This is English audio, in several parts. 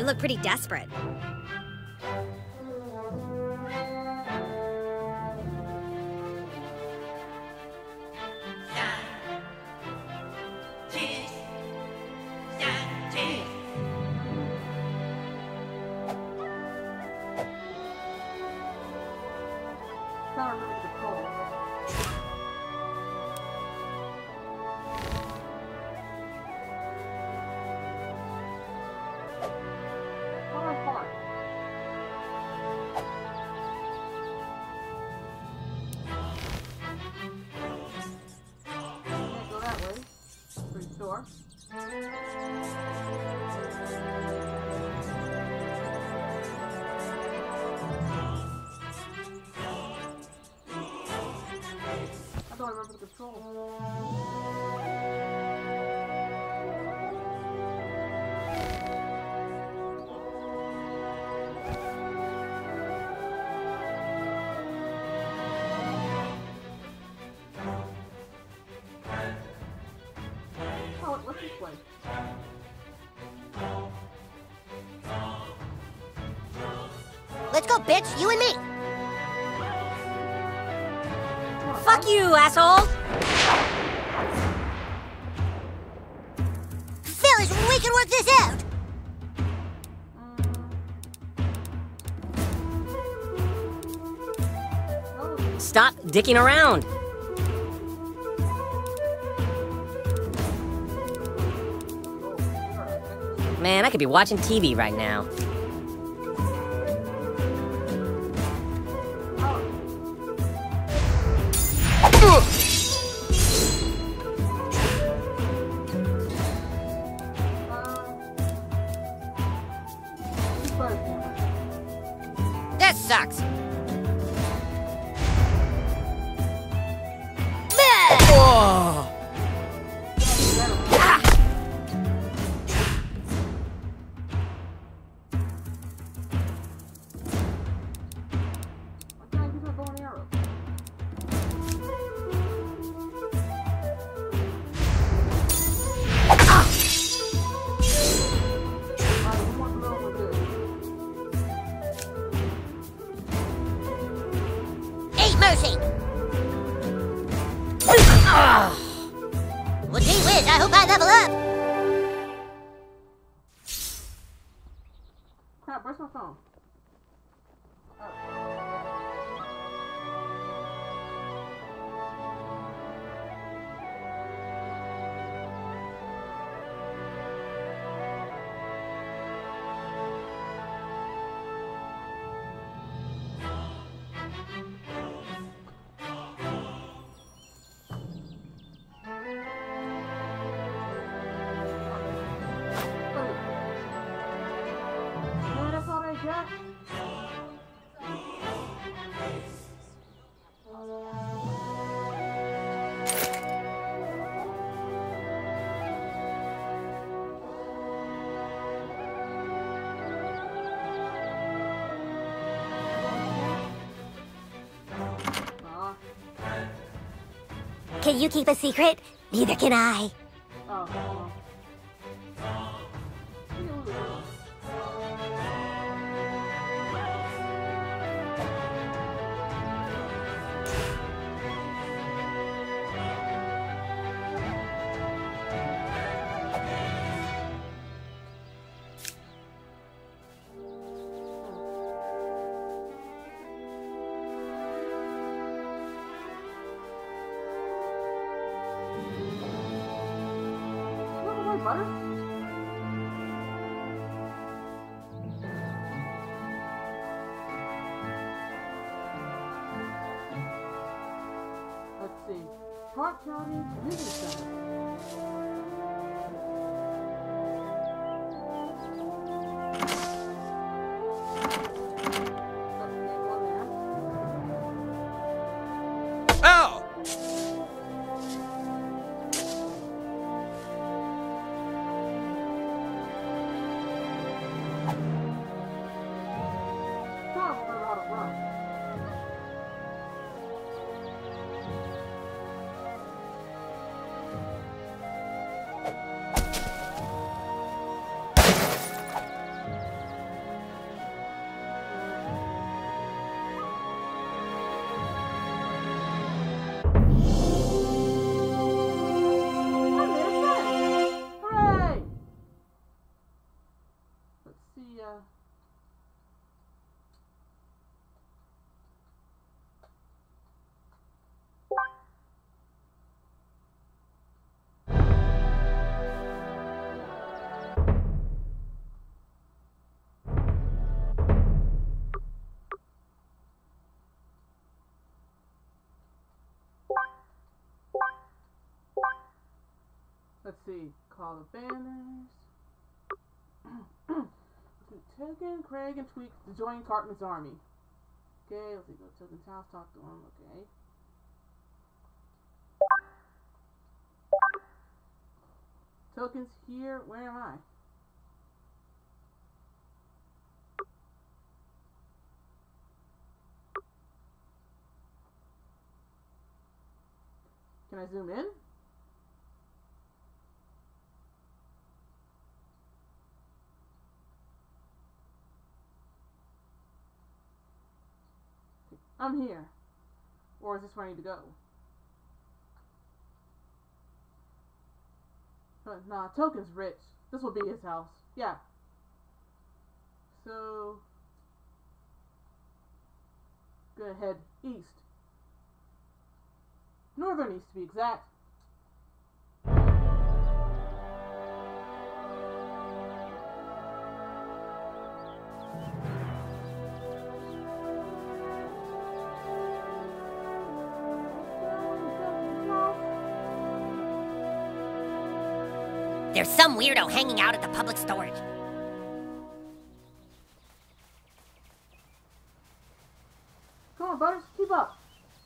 You look pretty desperate. Let's go, bitch, you and me. Fuck you, asshole! Fellas, we can work this out. Stop dicking around. Man, I could be watching TV right now. This sucks. Oh. Mercy! Well, gee whiz, I hope I level up! Crap, where's my phone? Can you keep a secret? Neither can I. Butter? Let's see. Clark County Community Center. Let's see. Call the banners. Token, Craig, and Tweak to join Cartman's army. Okay, let's see. Go to Token's house, talk to him. Okay. Token's here. Where am I? Can I zoom in? I'm here. Or is this where I need to go? Nah, Token's rich. This will be his house. Yeah. So... go ahead east. Northern east to be exact. There's some weirdo hanging out at the public storage. Come on, Butters, keep up.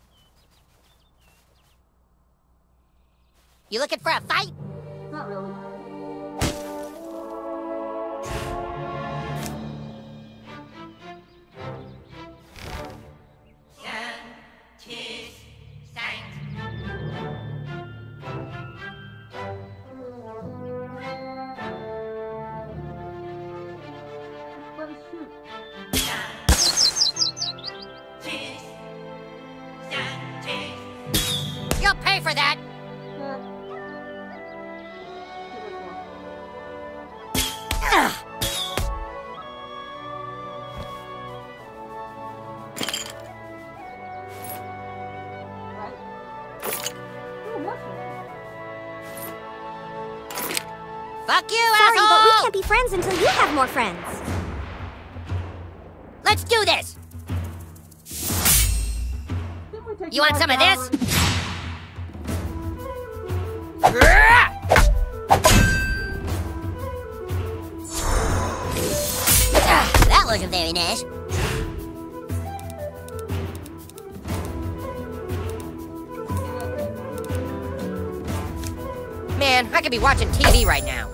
You looking for a fight? Not really. Butters, shoot. You'll pay for that! Yeah. Give it one. Ugh. Right? Ooh, what's Fuck you, Sorry, asshole! but we can't be friends until you have more friends. Let's do this! Didn't we take You want guys some of down this? already? That wasn't very nice. Man, I could be watching TV right now.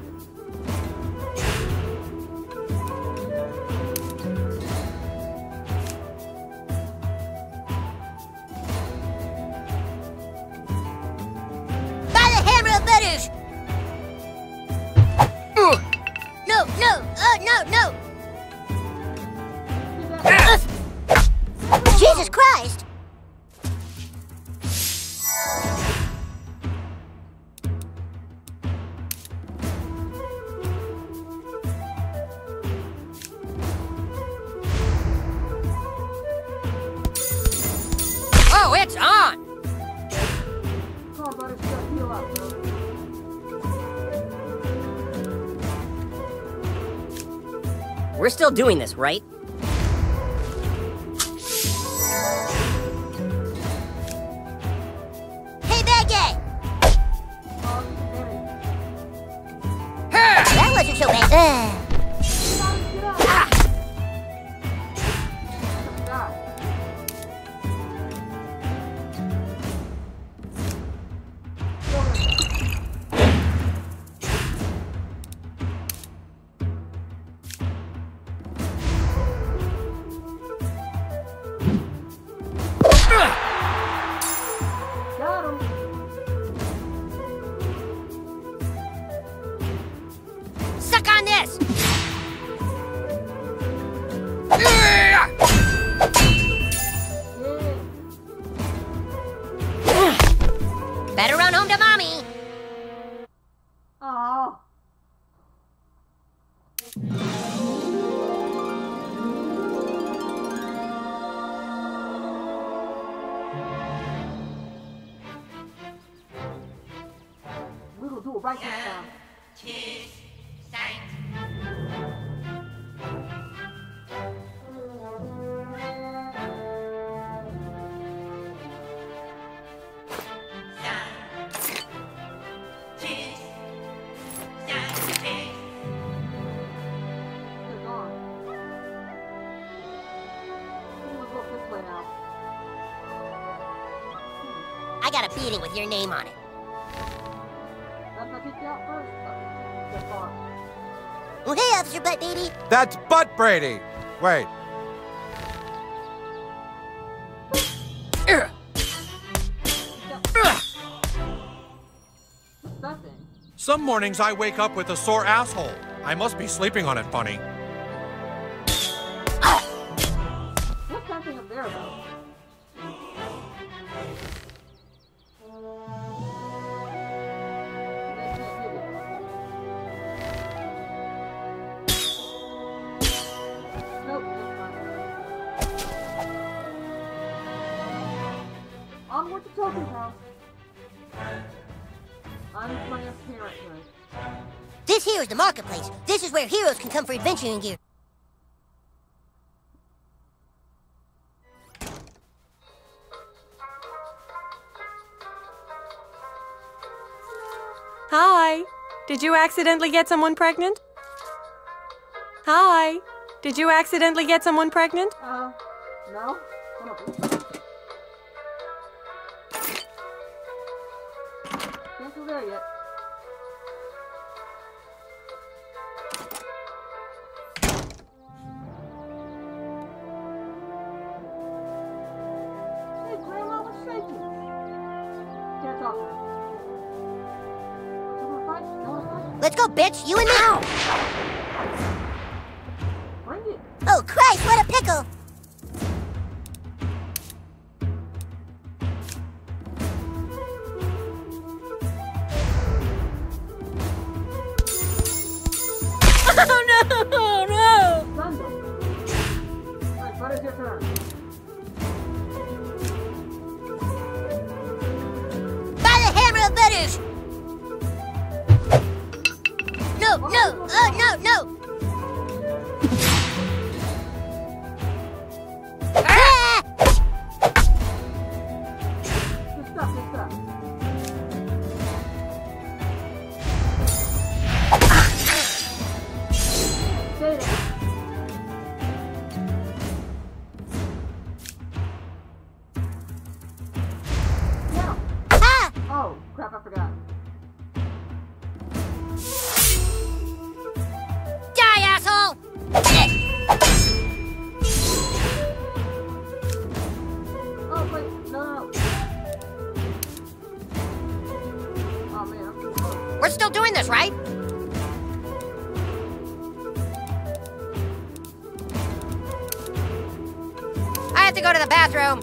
By the hammer of Butters! No, no, no, no! Jesus Christ! Oh, it's on! Come on, Butters, you gotta heal up, bro. We're still doing this, right? Hey, bad guy! Oh, That wasn't so bad. get out! Ah. Die. Got him. Suck on this! Yeah. Better run home to mommy! Aw. We're gonna do it right this time. I got a beating with your name on it. That's I kicked you out first. That's far. Well, hey, Officer Butt Baby. That's Butt Brady. Wait. What's that thing? Some mornings I wake up with a sore asshole. I must be sleeping on it funny. What's that thing up there, though? Nope, it's fine. Onward to Token's house. I'm playing as parent tonight. This here is the marketplace. This is where heroes can come for adventuring gear. Hi. Did you accidentally get someone pregnant? Hi. Did you accidentally get someone pregnant? No? Hold up. Can't go there yet. Hey, Grandma, what's shaking? Can't talk to her. You wanna fight? You wanna fight? Let's go, bitch. You and me. Bring it. Oh, Christ, what a pickle. Oh no! Thunder. Alright, Bud, it's your turn. By the hammer of butters. No, no, no, no. Ah! Good stuff, good stuff. Stay there. Now. Ah! Oh, crap, I forgot. Die, asshole! Oh, wait, no. Oh, man, I'm too close. We're still doing this, right? I have to go to the bathroom.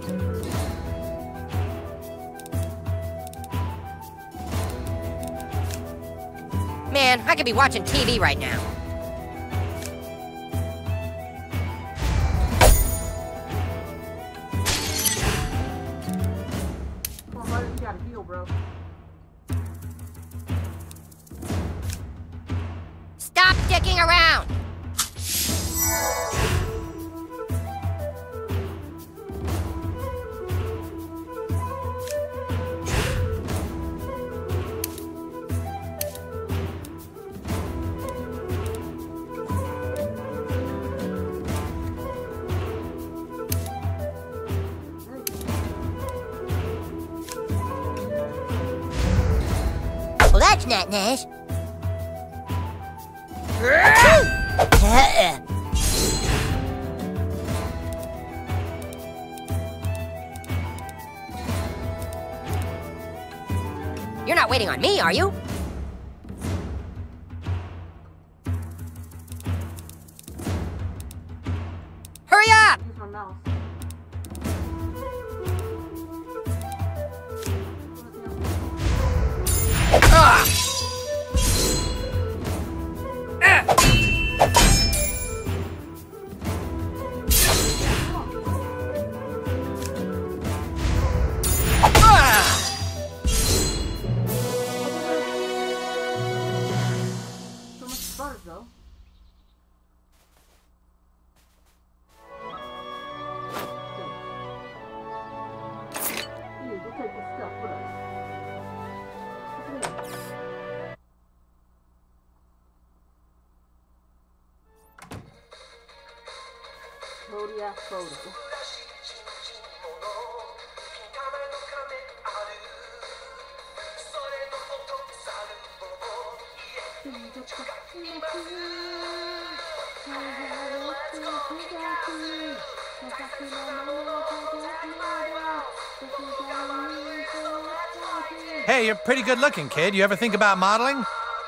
Man, I could be watching TV right now. Come on, buddy, you gotta heal, bro. Stop dicking around! Well, that's not nice. You're not waiting on me, are you? Hurry up! Use my mouse. Ugh. So much butters, though. Here, go take this stuff with us. Kodiak photo. Hey, you're pretty good looking, kid. You ever think about modeling?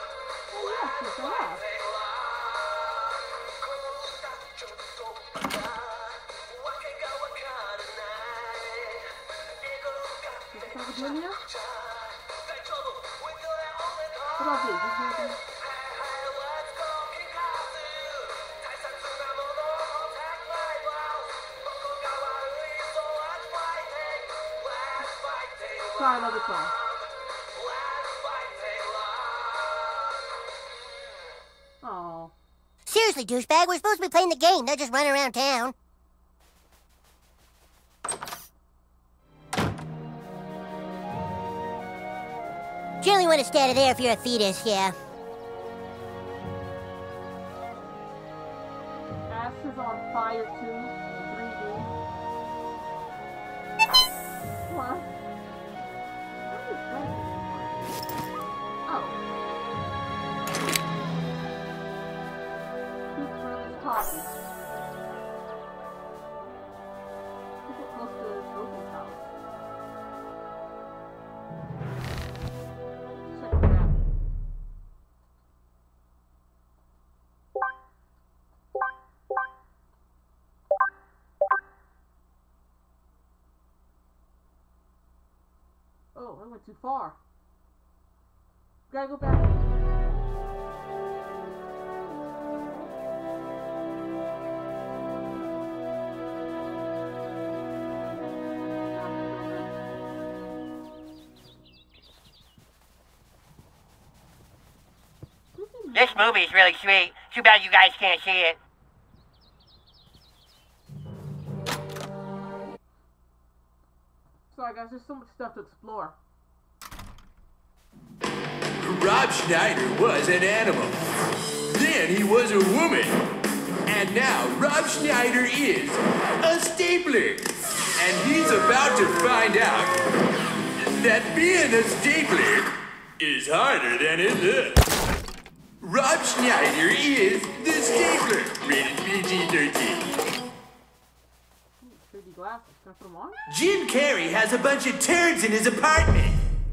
Try another song. Oh. Seriously, douchebag, we're supposed to be playing the game, not just running around town. Generally want to stay out of there if you're a fetus, yeah. Ash is on fire too. 3D. What? Oh. Who's really talking? People close to Goku's house. Check it out. Oh, I went too far. Gotta go back. This movie is really sweet. Too bad you guys can't see it. Sorry guys, there's so much stuff to explore. Rob Schneider was an animal. Then he was a woman. And now Rob Schneider is a stapler. And he's about to find out that being a stapler is harder than it looks. Rob Schneider is the stapler. Rated PG-13. 3D glasses. Can I put them on? Jim Carrey has a bunch of turds in his apartment.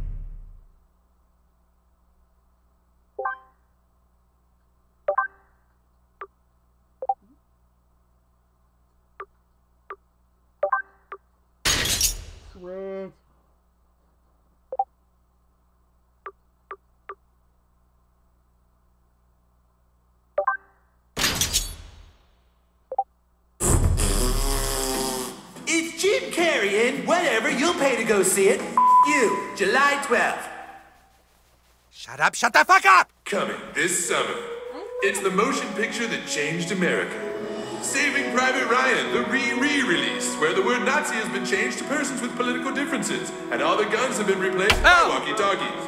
Sweet. It's Jim Carrey and whatever, you'll pay to go see it. You, July 12th. Shut the fuck up! Coming this summer. It's the motion picture that changed America. Saving Private Ryan, the re-release, where the word Nazi has been changed to persons with political differences, and all the guns have been replaced by walkie-talkies.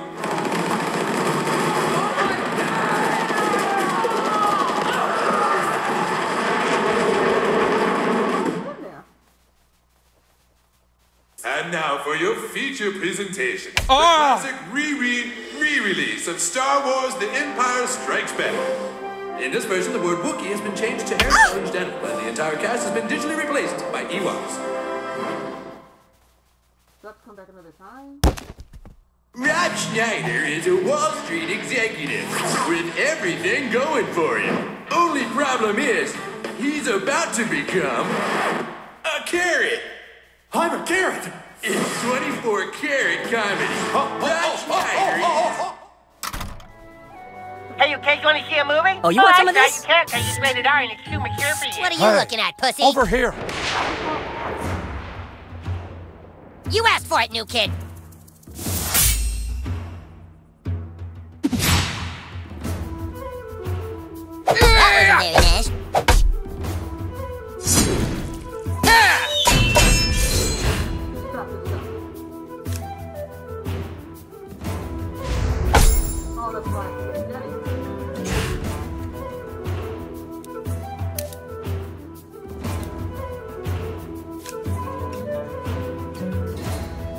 And now for your feature presentation. The classic re-release of Star Wars The Empire Strikes Back. In this version, the word Wookiee has been changed to air-changed animal, and the entire cast has been digitally replaced by Ewoks. Let's come back another time. Rob Schneider is a Wall Street executive with everything going for him. Only problem is, he's about to become a carrot. I'm a carrot! It's 24 karat comedy. Rob Schneider is... Hey, you kids want to see a movie? Oh, you want some of that's this? right, you can't, 'cause it's rated R and it's too mature for you. What are you Hey, looking at, pussy? Over here. You asked for it, new kid. That wasn't very nice. Stop this stuff. Oh, that's right. Daddy.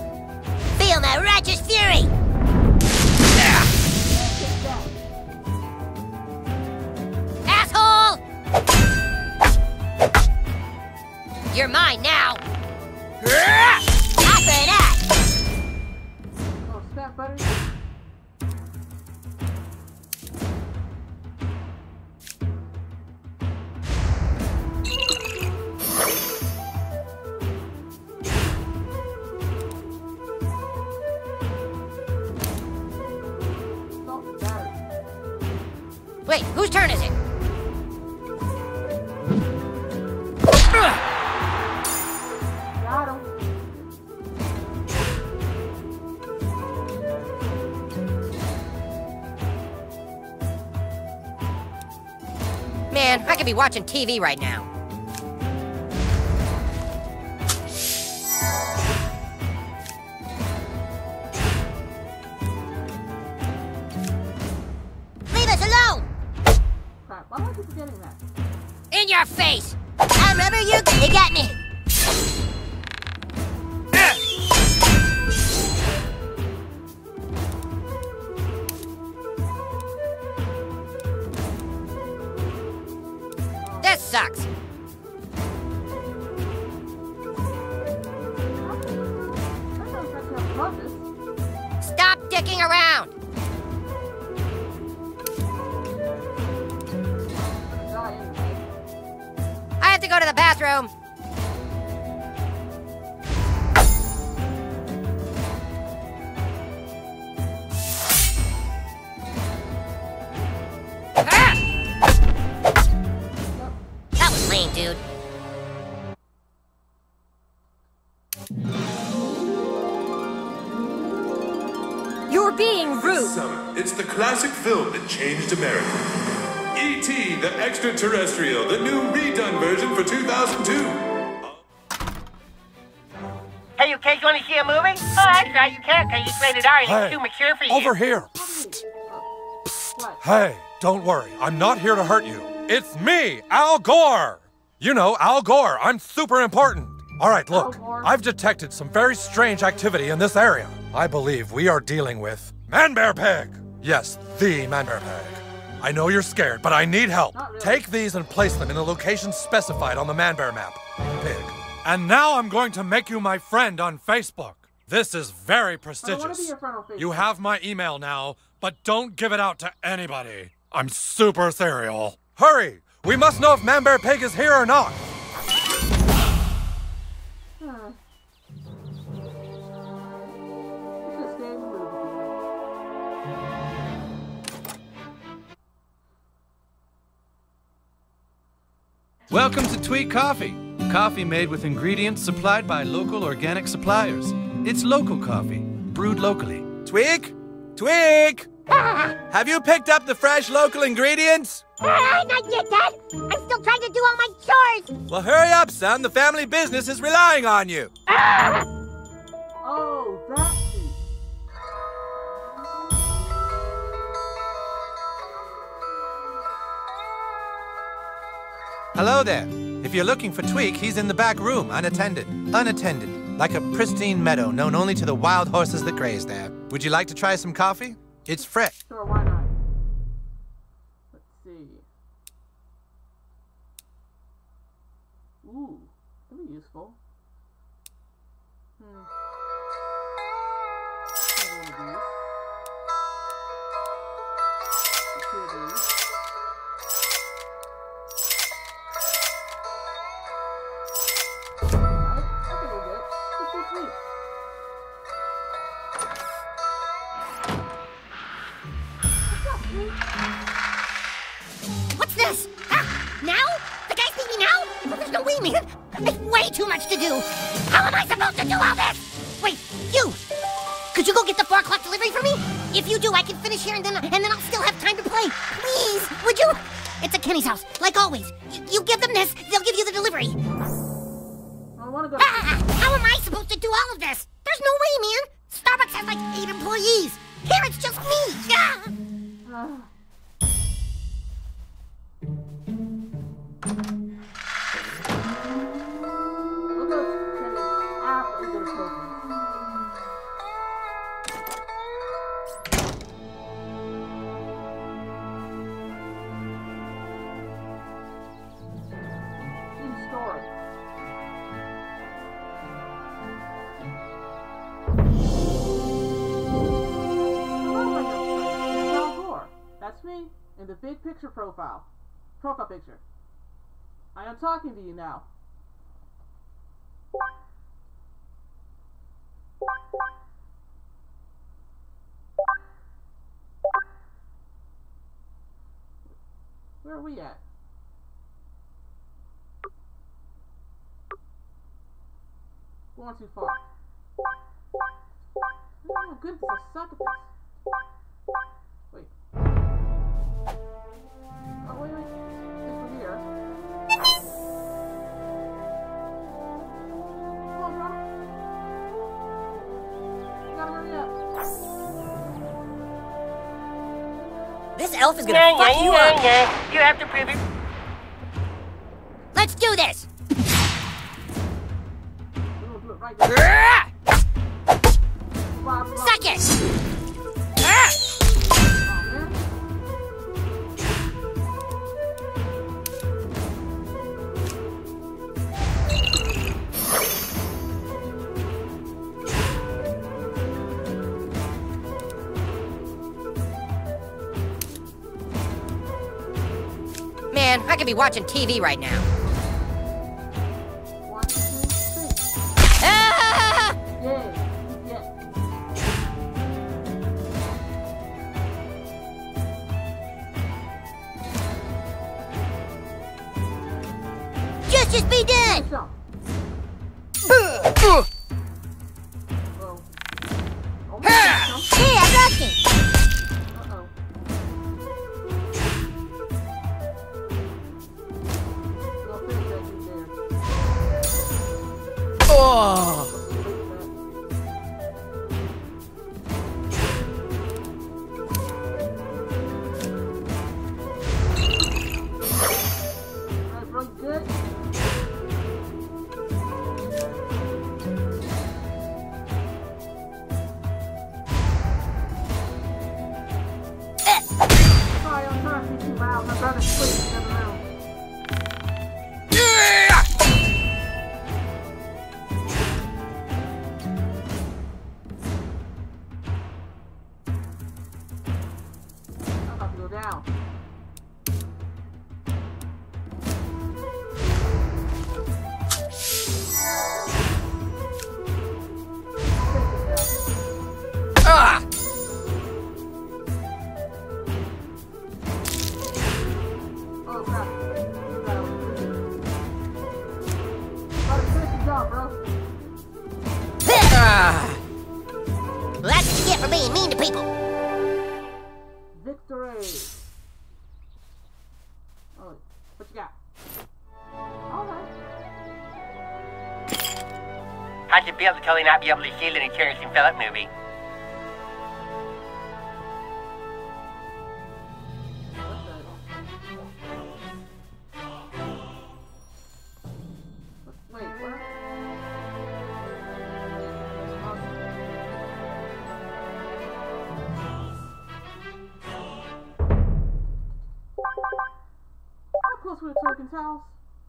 Feel my righteous fury! Wait, whose turn is it? Got him. Man, I could be watching TV right now. Leave us alone! Crap, why am I keep forgetting that? In your face! I'm rubber, you got me! This sucks. I don't catch you on purpose. Stop dicking around! Die anyway. I have to go to the bathroom. Ah! That was lame, dude. You're being rude. Summer. It's the classic film that changed America. E.T. the Extraterrestrial, the new redone version for 2002. Hey, you kids want to see a movie? Oh, that's right, you can't, because it's rated R and Hey, it's too mature for you. over here. What? Hey, don't worry. I'm not here to hurt you. It's me, Al Gore. You know, Al Gore. I'm super important. All right, look. Al Gore. I've detected some very strange activity in this area. I believe we are dealing with Man-Bear Pig. Yes, the Man-Bear Pig. I know you're scared, but I need help. Not really. Take these and place them in the location specified on the Man-Bear map. Pig. And now I'm going to make you my friend on Facebook. This is very I don't prestigious. want to be your friend on Facebook. You have my email now, but don't give it out to anybody. I'm super serial. Hurry! We must know if Man-Bear Pig is here or not. Huh. You should stay in the movie theater. Welcome to Tweak Coffee. Coffee made with ingredients supplied by local organic suppliers. It's local coffee, brewed locally. Tweak? Tweak! Have you picked up the fresh local ingredients? Not yet, Dad. I'm still trying to do all my chores. Well, hurry up, son. The family business is relying on you. Oh, that seat. Hello there. If you're looking for Tweak, he's in the back room, unattended. Unattended. Like a pristine meadow known only to the wild horses that graze there. Would you like to try some coffee? It's fresh. Sure, why not? Let's see. Ooh, that'd be useful. Have one of these. Two of these. Alright, I think we're good. Let's do sweet. What's this? Ah, now? The guys need me now? Well, there's no way, man. There's way too much to do. How am I supposed to do all this? Wait, you! Could you go get the 4 o'clock delivery for me? If you do, I can finish here and then I'll still have time to play. Please, would you? It's at Kenny's house, like always. You give them this, they'll give you the delivery. I wanna go. How am I supposed to do all of this? There's no way, man. Starbucks has like 8 employees. Here it's just me. Ah. We'll go to Kenny after we go to Kroger's. In story. Hello, my young friend. It's Al Gore. That's me in the big picture profile. Profile picture. I am talking to you now. Where are we at? Going too far. Oh goodness, I suck at this. Wait. Oh wait. This one here. Come on, bro. You gotta hurry up. This elf is gonna fuck you up. You have to prove it. Let's do this. Right there. Suck it! Man, I could be watching TV right now. Justice be done! Hey, I'm lucky! Oh! That's what you get for being mean to people. Victory. Oh, what you got? Alright. How'd you feel to totally not be able to shield any Terrence and Phillip movie? Close with a Tolkien's house.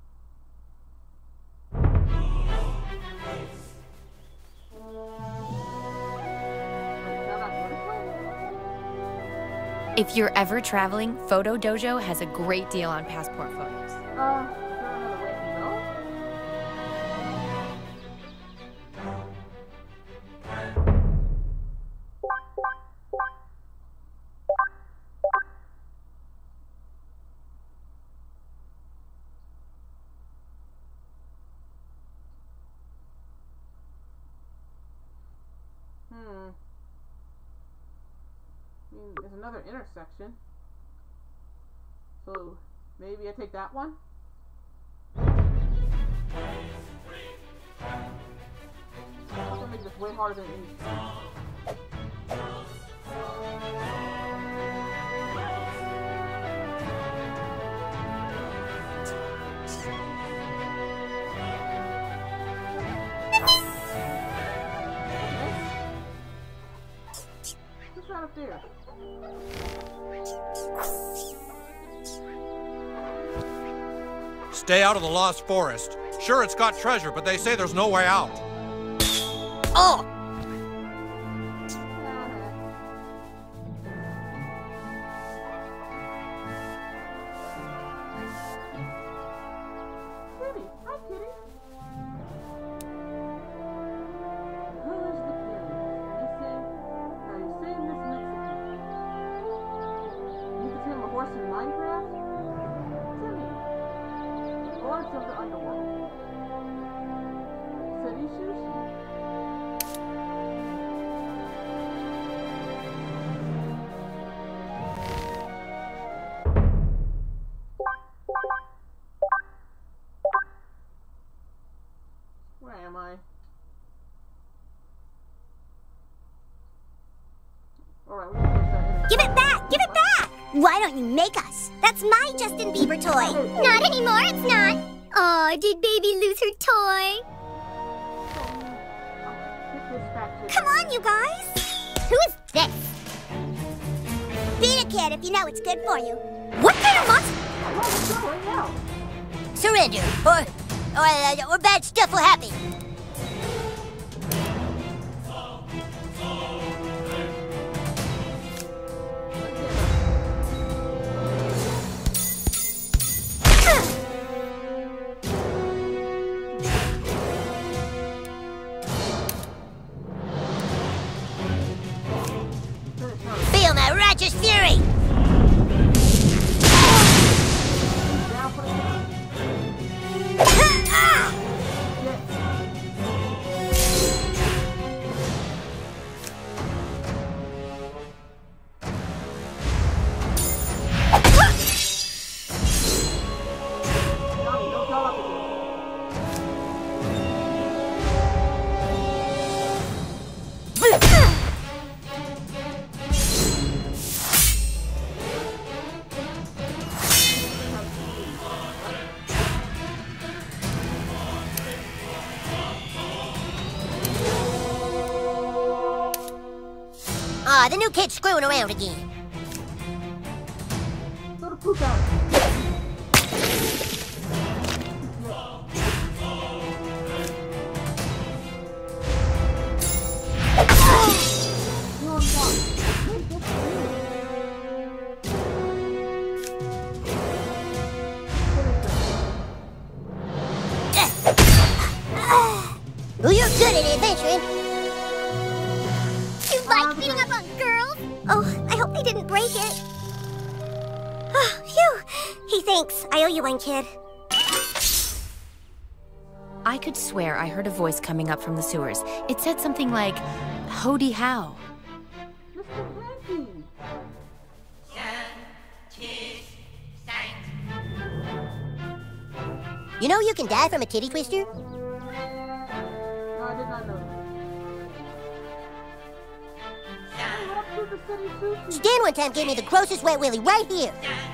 If you're ever traveling, Photo Dojo has a great deal on passport photos. There's another intersection. So maybe I take that one? I'm gonna make this way harder than it needs to Who's right up there? Stay out of the Lost Forest. Sure, it's got treasure, but they say there's no way out. Oh! Kitty! Hi, Kitty! Who is the king? Listen, now you're saying this Mexican. You can tame a horse in Minecraft? parts of the underworld. City sushi. Where am I? Alright, we can fix that. Give it back! Give it back! Why don't you make us? That's my Justin Bieber toy. Not anymore, it's not. Aw, did baby lose her toy? Come on, you guys. Who is this? Beat it, kid, if you know it's good for you. What kind of monster? Surrender, or bad stuff will happen. Feel my righteous fury! Ah, the new kid's screwing around again. Throw the poop out. Well, you're good at adventuring. You like beating up on girls? Oh, I hope they didn't break it. Oh, phew. Hey, thanks. I owe you one, kid. I could swear I heard a voice coming up from the sewers. It said something like, "Hody how." You know you can die from a titty twister? No, I did not know that. Stan one time gave me the grossest wet willy right here.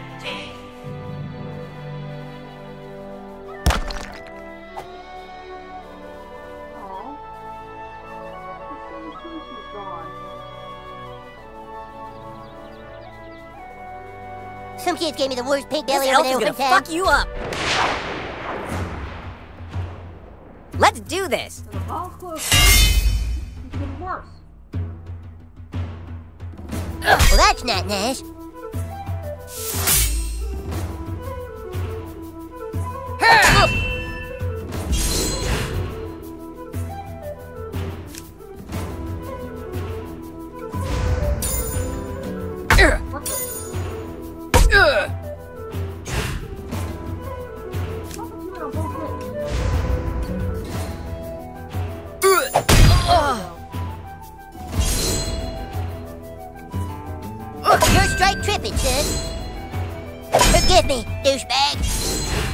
Some kids gave me the worst pink belly This over elf there is one gonna time. fuck you up. Let's do this. The ball's close. It's getting worse. Well, that's not nice. You're straight tripping, son. Forgive me, douchebag.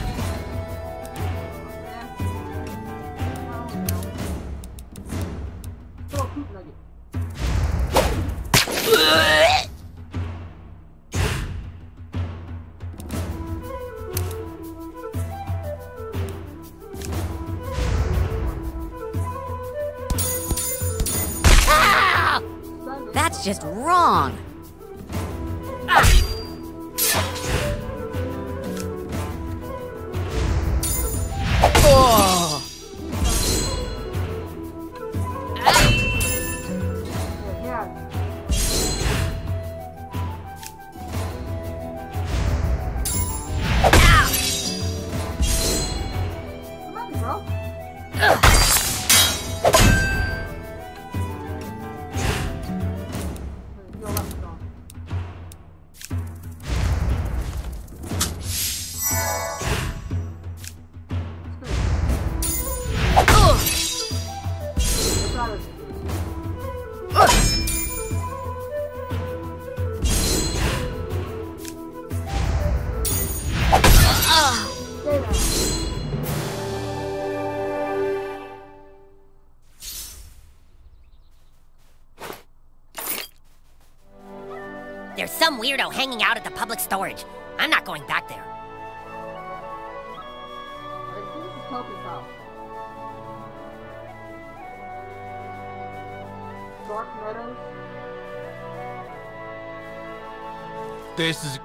That's just wrong. Oh. There's some weirdo hanging out at the public storage. I'm not going back there. I think this is Topi's house. Dark Meadows. This is...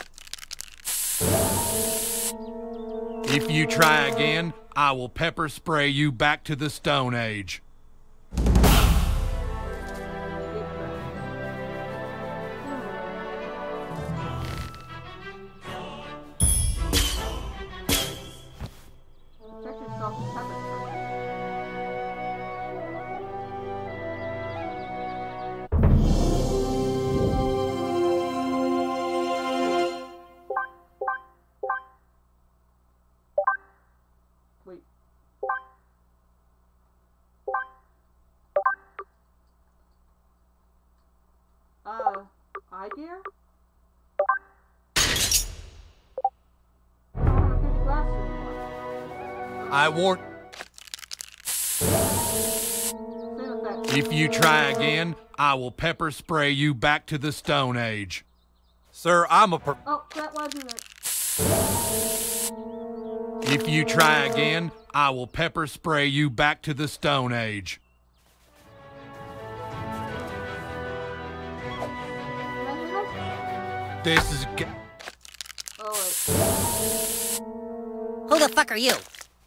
If you try again, I will pepper spray you back to the Stone Age. Eye gear? I warn... If you try again, I will pepper spray you back to the Stone Age. Sir, I'm a Oh, that wasn't it. If you try again, I will pepper spray you back to the Stone Age. This is... Who the fuck are you?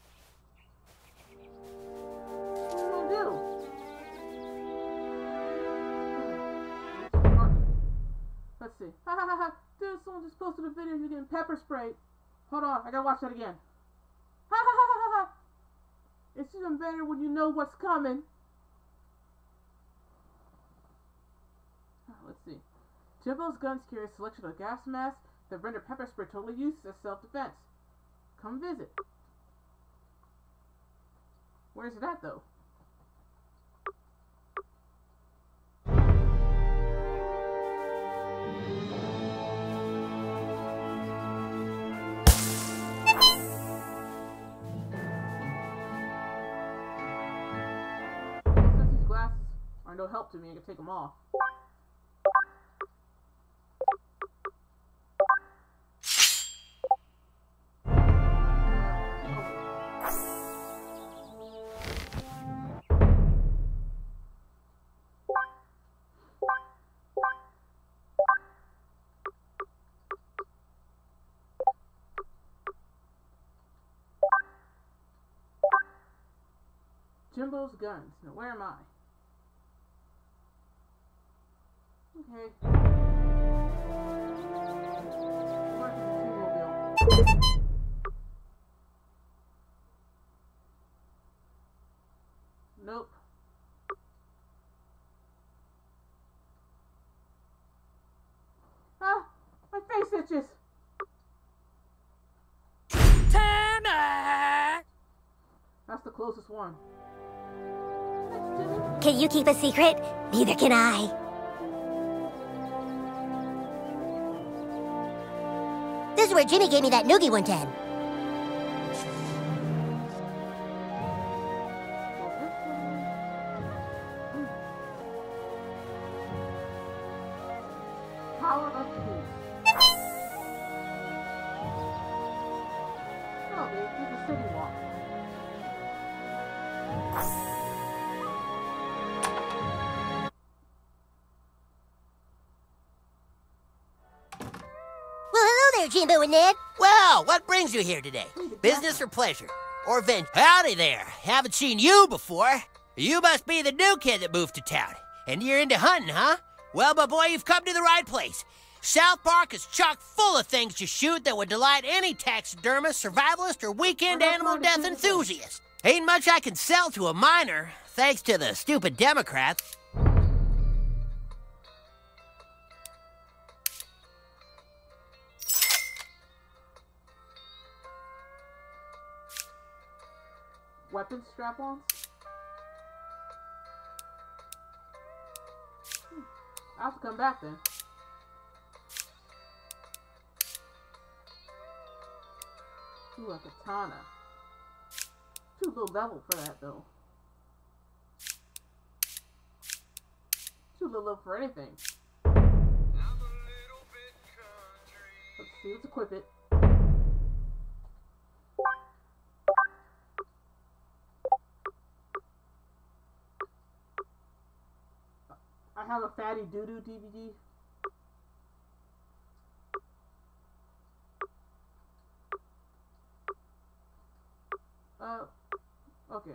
Let's see. Ha ha ha ha. Dude, someone just posted a video of you getting pepper sprayed. Hold on, I gotta watch that again. Ha ha ha ha ha. It's even better when you know what's coming. Let's see. Jimbo's guns carry a selection of gas masks that render pepper spray totally useless as self-defense. Come visit. Where's it at, though? Since these glasses are no help to me, I can take them off. Jimbo's guns. Now, where am I? Okay. Nope. Ah! My face itches! That's the closest one. Can you keep a secret? Neither can I. This is where Jimmy gave me that noogie one time. Power of peace. Oh, it's a city walk. Jimbo and Ned. Well, what brings you here today? Business or pleasure? Or vengeance? Howdy there. Haven't seen you before. You must be the new kid that moved to town. And you're into hunting, huh? Well, my boy, you've come to the right place. South Park is chock full of things to shoot that would delight any taxidermist, survivalist, or weekend animal death enthusiast. Ain't much I can sell to a minor, thanks to the stupid Democrats. Weapon strap-ons? I'll have to come back then. Ooh, a katana. Too low level for that, though. Too low level for anything. let's equip it. I have a Fatty Doo-Doo DVD. Okay.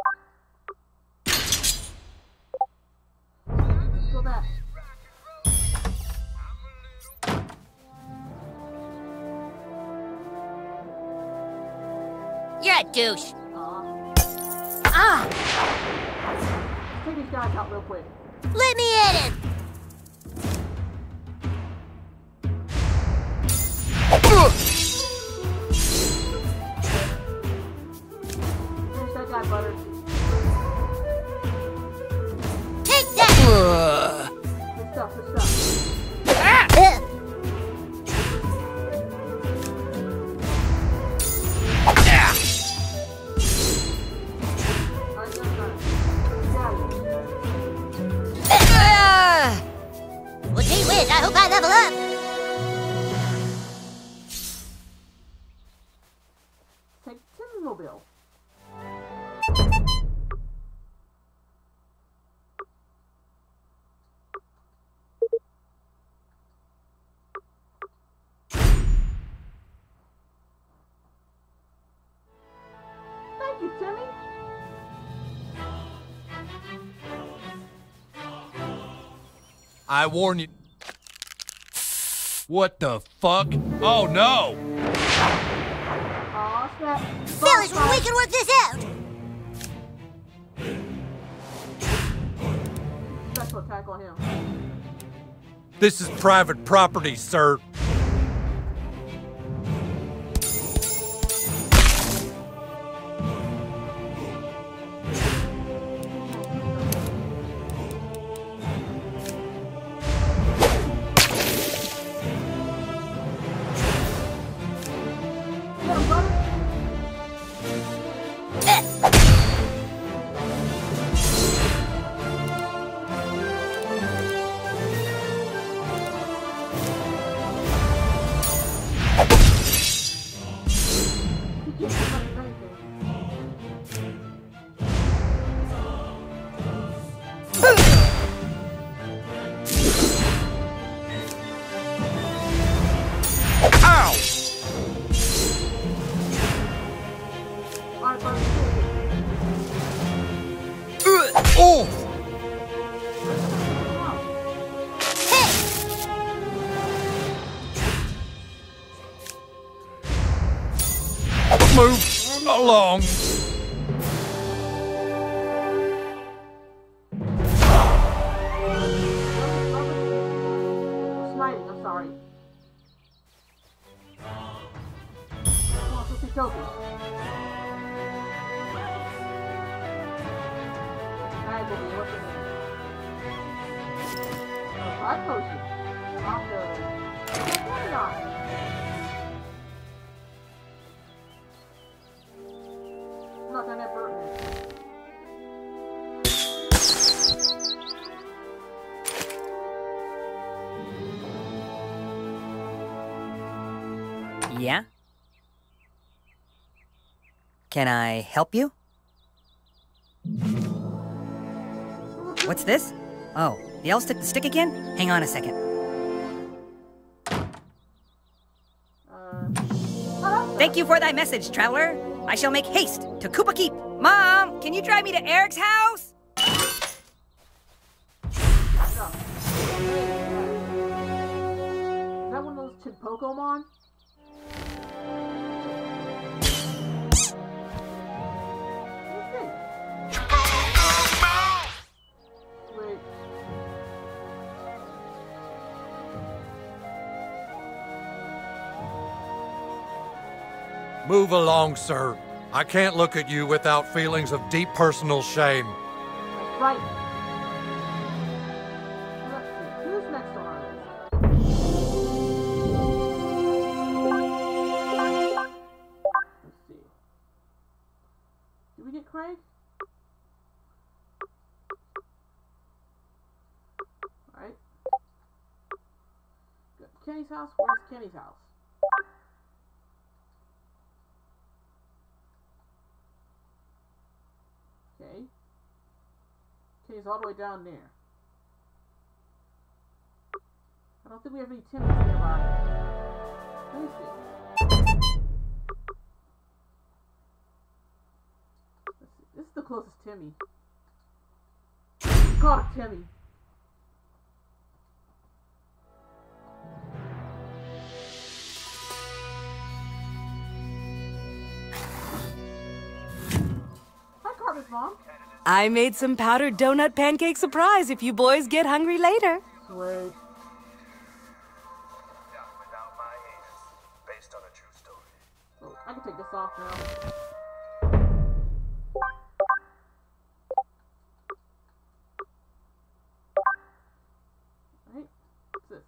Let's go back. You're a douche. Let's take these guys out real quick. Let me at him. Finish that guy, Butter. Take that. Good stuff, good stuff. Well, gee whiz, I hope I level up. Take Timmymobile. Thank you, Timmy. I warn you. What the fuck? Oh no! Aw, snap. Fellas, we can work this out. Special attack on him. This is private property, sir. Oh! Move along. Smiting, I'm sorry. Come on, Tootsie Tootsie. Alright, baby, what's your name? Life potion. Off the... Why not? I'm not gonna have Burton. Yeah? Can I help you? What's this? Oh, the L stick the stick again? Hang on a second. Thank you for thy message, traveler. I shall make haste to Koopa Keep. Mom, can you drive me to Eric's house? Is that one of those Pokemon? Wait. Move along, sir. I can't look at you without feelings of deep personal shame. That's right. Let's see. Who's next on our list? Let's see. Did we get Craig? Alright. Good. Kenny's house? Where's Kenny's house? Okay. Kenny's all the way down there. I don't think we have any Timmys nearby. Let me see. Let's see. This is the closest Timmy. Call it Timmy. Hi, Carmen's mom. I made some powdered donut pancake surprise if you boys get hungry later. Sweet. Oh, I can take this off now. Right? What's this?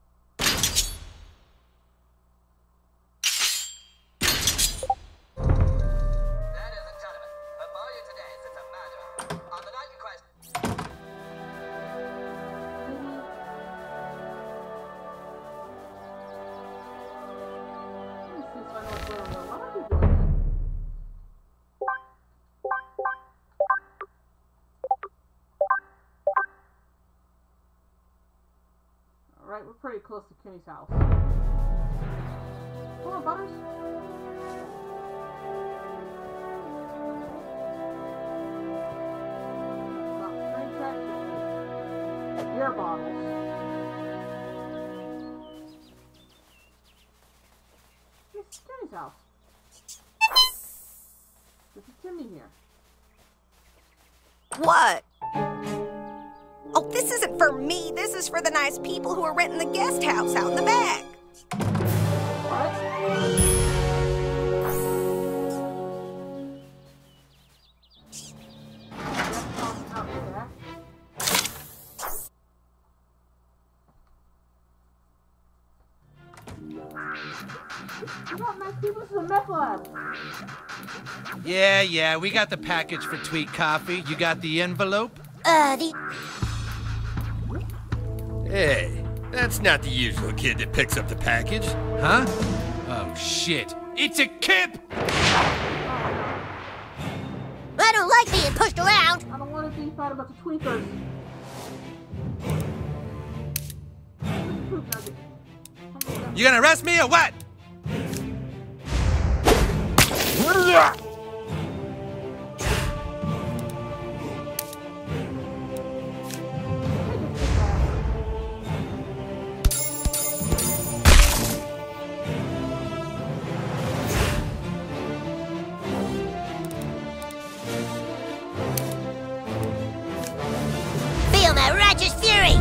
Alright, we're pretty close to Kenny's house. Come on, Butters. Beer bottles. It's Kenny's house. This is Timmy here. What? Oh, this isn't for me. This is for the nice people who are renting the guest house out in the back. You got nice people. This is a meth lab. Yeah, we got the package for Tweak Coffee. You got the envelope? Hey, that's not the usual kid that picks up the package. Huh? Oh, shit. It's a Kip! I don't like being pushed around. I don't want to be thought about the tweakers. You gonna arrest me or what? Feel my righteous fury.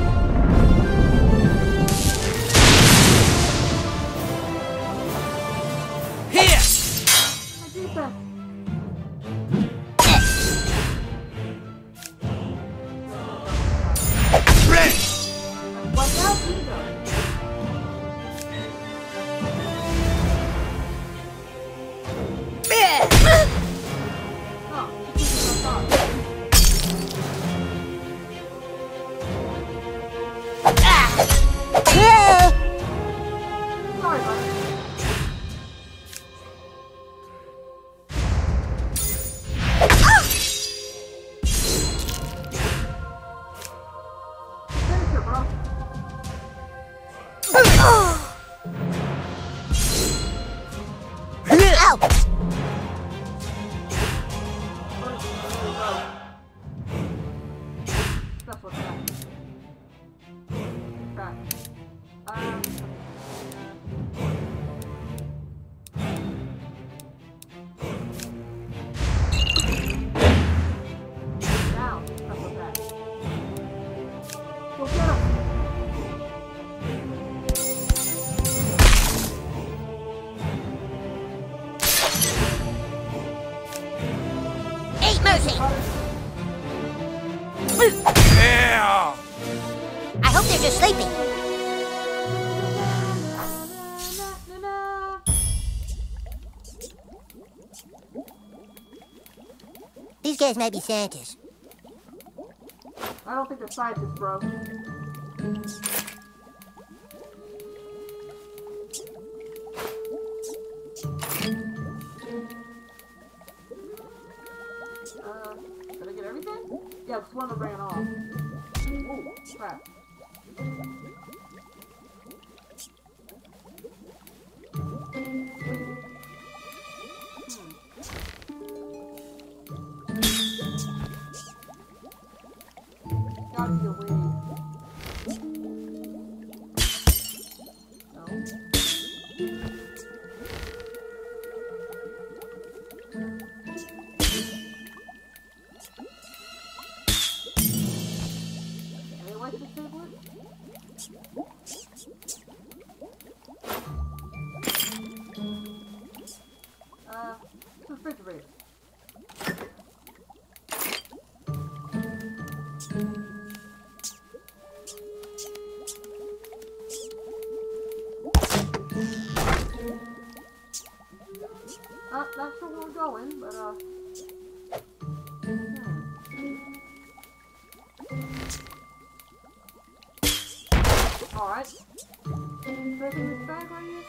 Yeah. I hope they're just sleeping. These guys might be scientists. I don't think they're scientists, bro. Did I get one that ran off. Oh, crap. Gotta be a way. No. Any way to disable it? Refrigerator. Not sure where we're going, but Alright. Anything in this bag right here?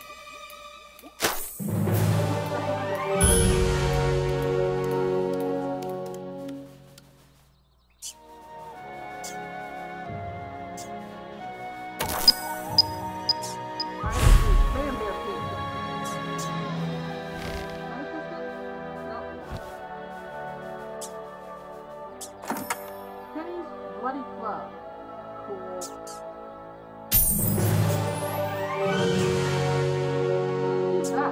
Bloody Club. Cool. What's that?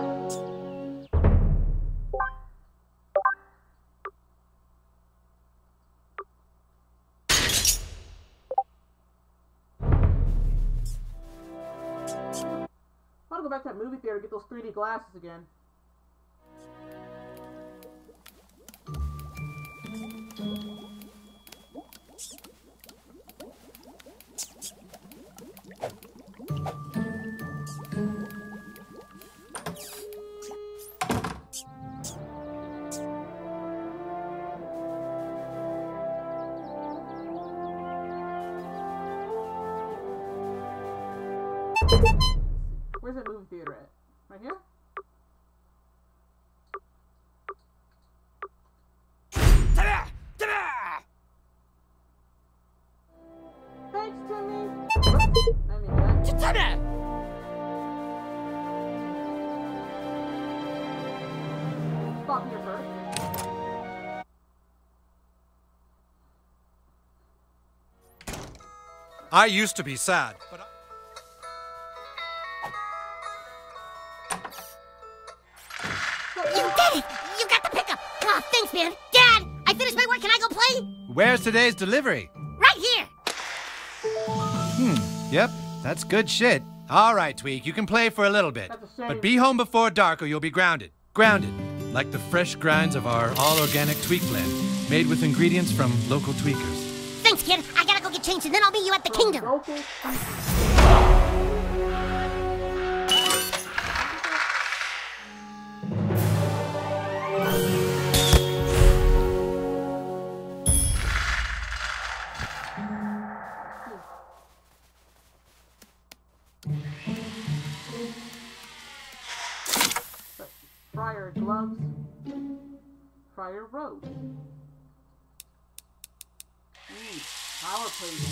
I want to go back to that movie theater and get those 3D glasses again. Where's that movie theater at? Right here? Thanks, Timmy! I mean that. Stop here first. I used to be sad, but You did it! You got the pickup! Oh, thanks, man. Dad, I finished my work. Can I go play? Where's today's delivery? Right here! Yep, that's good shit. All right, Tweak, you can play for a little bit. But be home before dark or you'll be grounded. Grounded, like the fresh grinds of our all-organic Tweak blend, made with ingredients from local tweakers. Thanks, kid. I gotta go get changed and then I'll meet you at the kingdom. Friar gloves. Friar robe. Power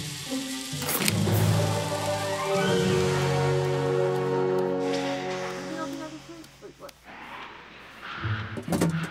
plate. Wait, what?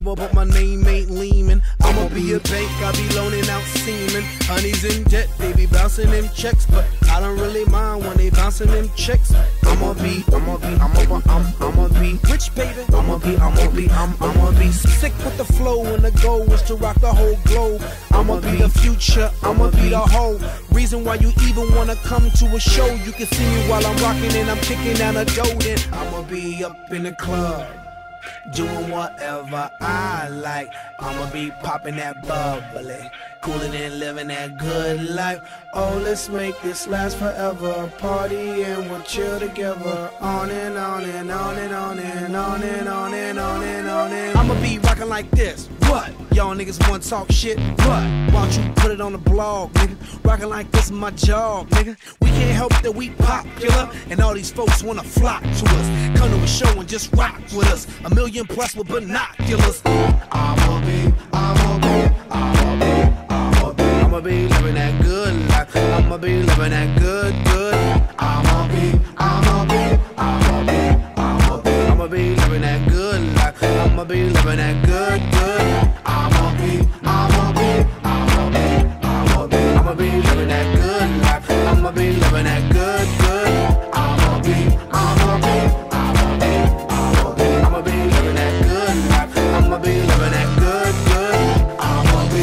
But my name ain't Lehman. I'ma be a bank, I be loaning out semen. Honey's in debt, they be bouncing them checks, but I don't really mind when they bouncing them checks. I'ma be rich, baby. I'ma be sick with the flow, and the goal is to rock the whole globe. I'ma be the future, I'ma be the whole reason why you even wanna come to a show. You can see me while I'm rocking and I'm kicking down a dough. Then I'ma be up in the club, doing whatever I like. I'ma be popping that bubbly, cooling and living that good life. Oh, let's make this last forever. Party and we'll chill together. On and on and on and on and on and on and on and on and I'ma be rocking like this. What? Y'all niggas wanna talk shit? What? Why don't you put it on the blog, nigga? Rocking like this is my job, nigga. We can't help that we popular, and all these folks wanna flock to us. Come to a show and just rock with us. 1 million plus with binoculars. I'ma be living that good life. I'ma be living that good. I'ma be living that good life. I'ma be living that good. I'ma be living that good life. I'ma be living that good. I'ma be living that good life. I'ma be living that good. I'ma be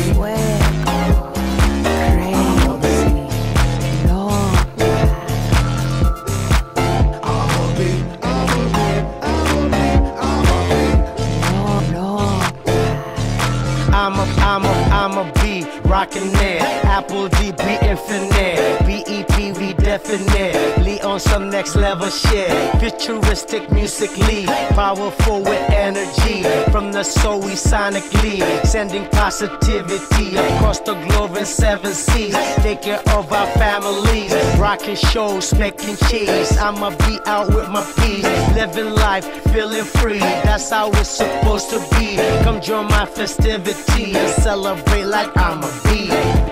I'ma be rockin' there. Apple D, be infinite. BEP, we definitely on some next level shit. Futuristic musically, powerful with energy. From the soul we sonically sending positivity across the globe in 7 seas. Take care of our families, rocking shows, making cheese. I'ma be out with my peace, living life, feeling free. That's how it's supposed to be. Come join my festivity and celebrate like I'ma be.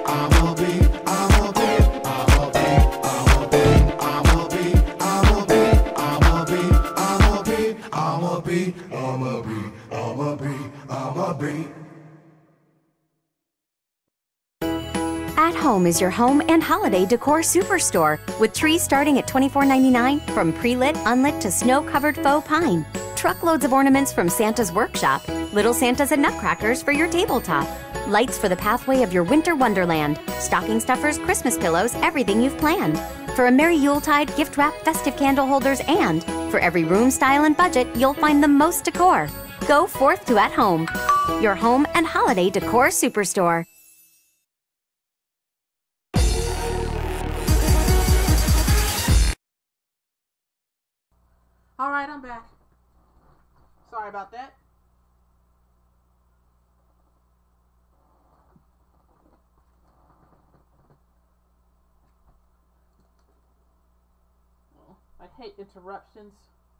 At Home is your home and holiday decor superstore, with trees starting at $24.99, from pre-lit, unlit to snow-covered faux pine. Truckloads of ornaments from Santa's workshop, little Santas and nutcrackers for your tabletop. Lights for the pathway of your winter wonderland. Stocking stuffers, Christmas pillows, everything you've planned. For a merry Yuletide, gift wrap, festive candle holders, and for every room, style, and budget, you'll find the most decor. Go forth to At Home, your home and holiday decor superstore. All right, I'm back. Sorry about that. Well, I hate interruptions.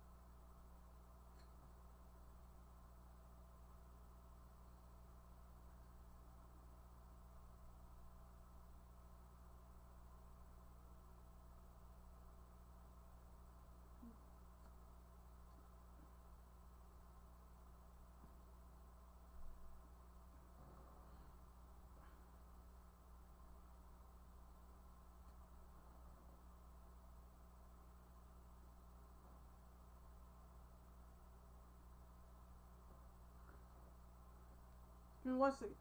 What's it?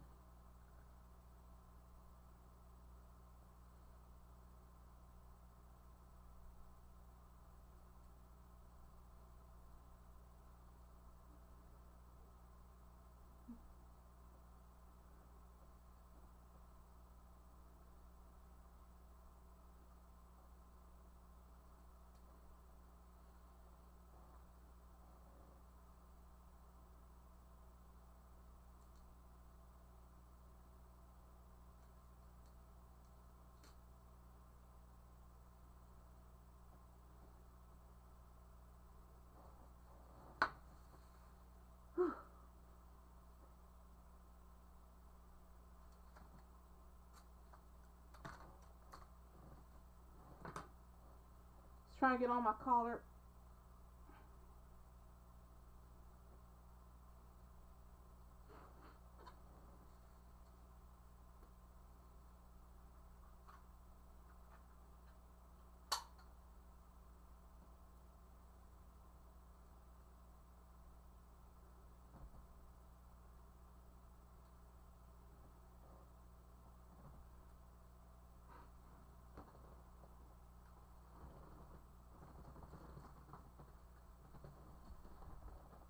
Trying to get on my collar.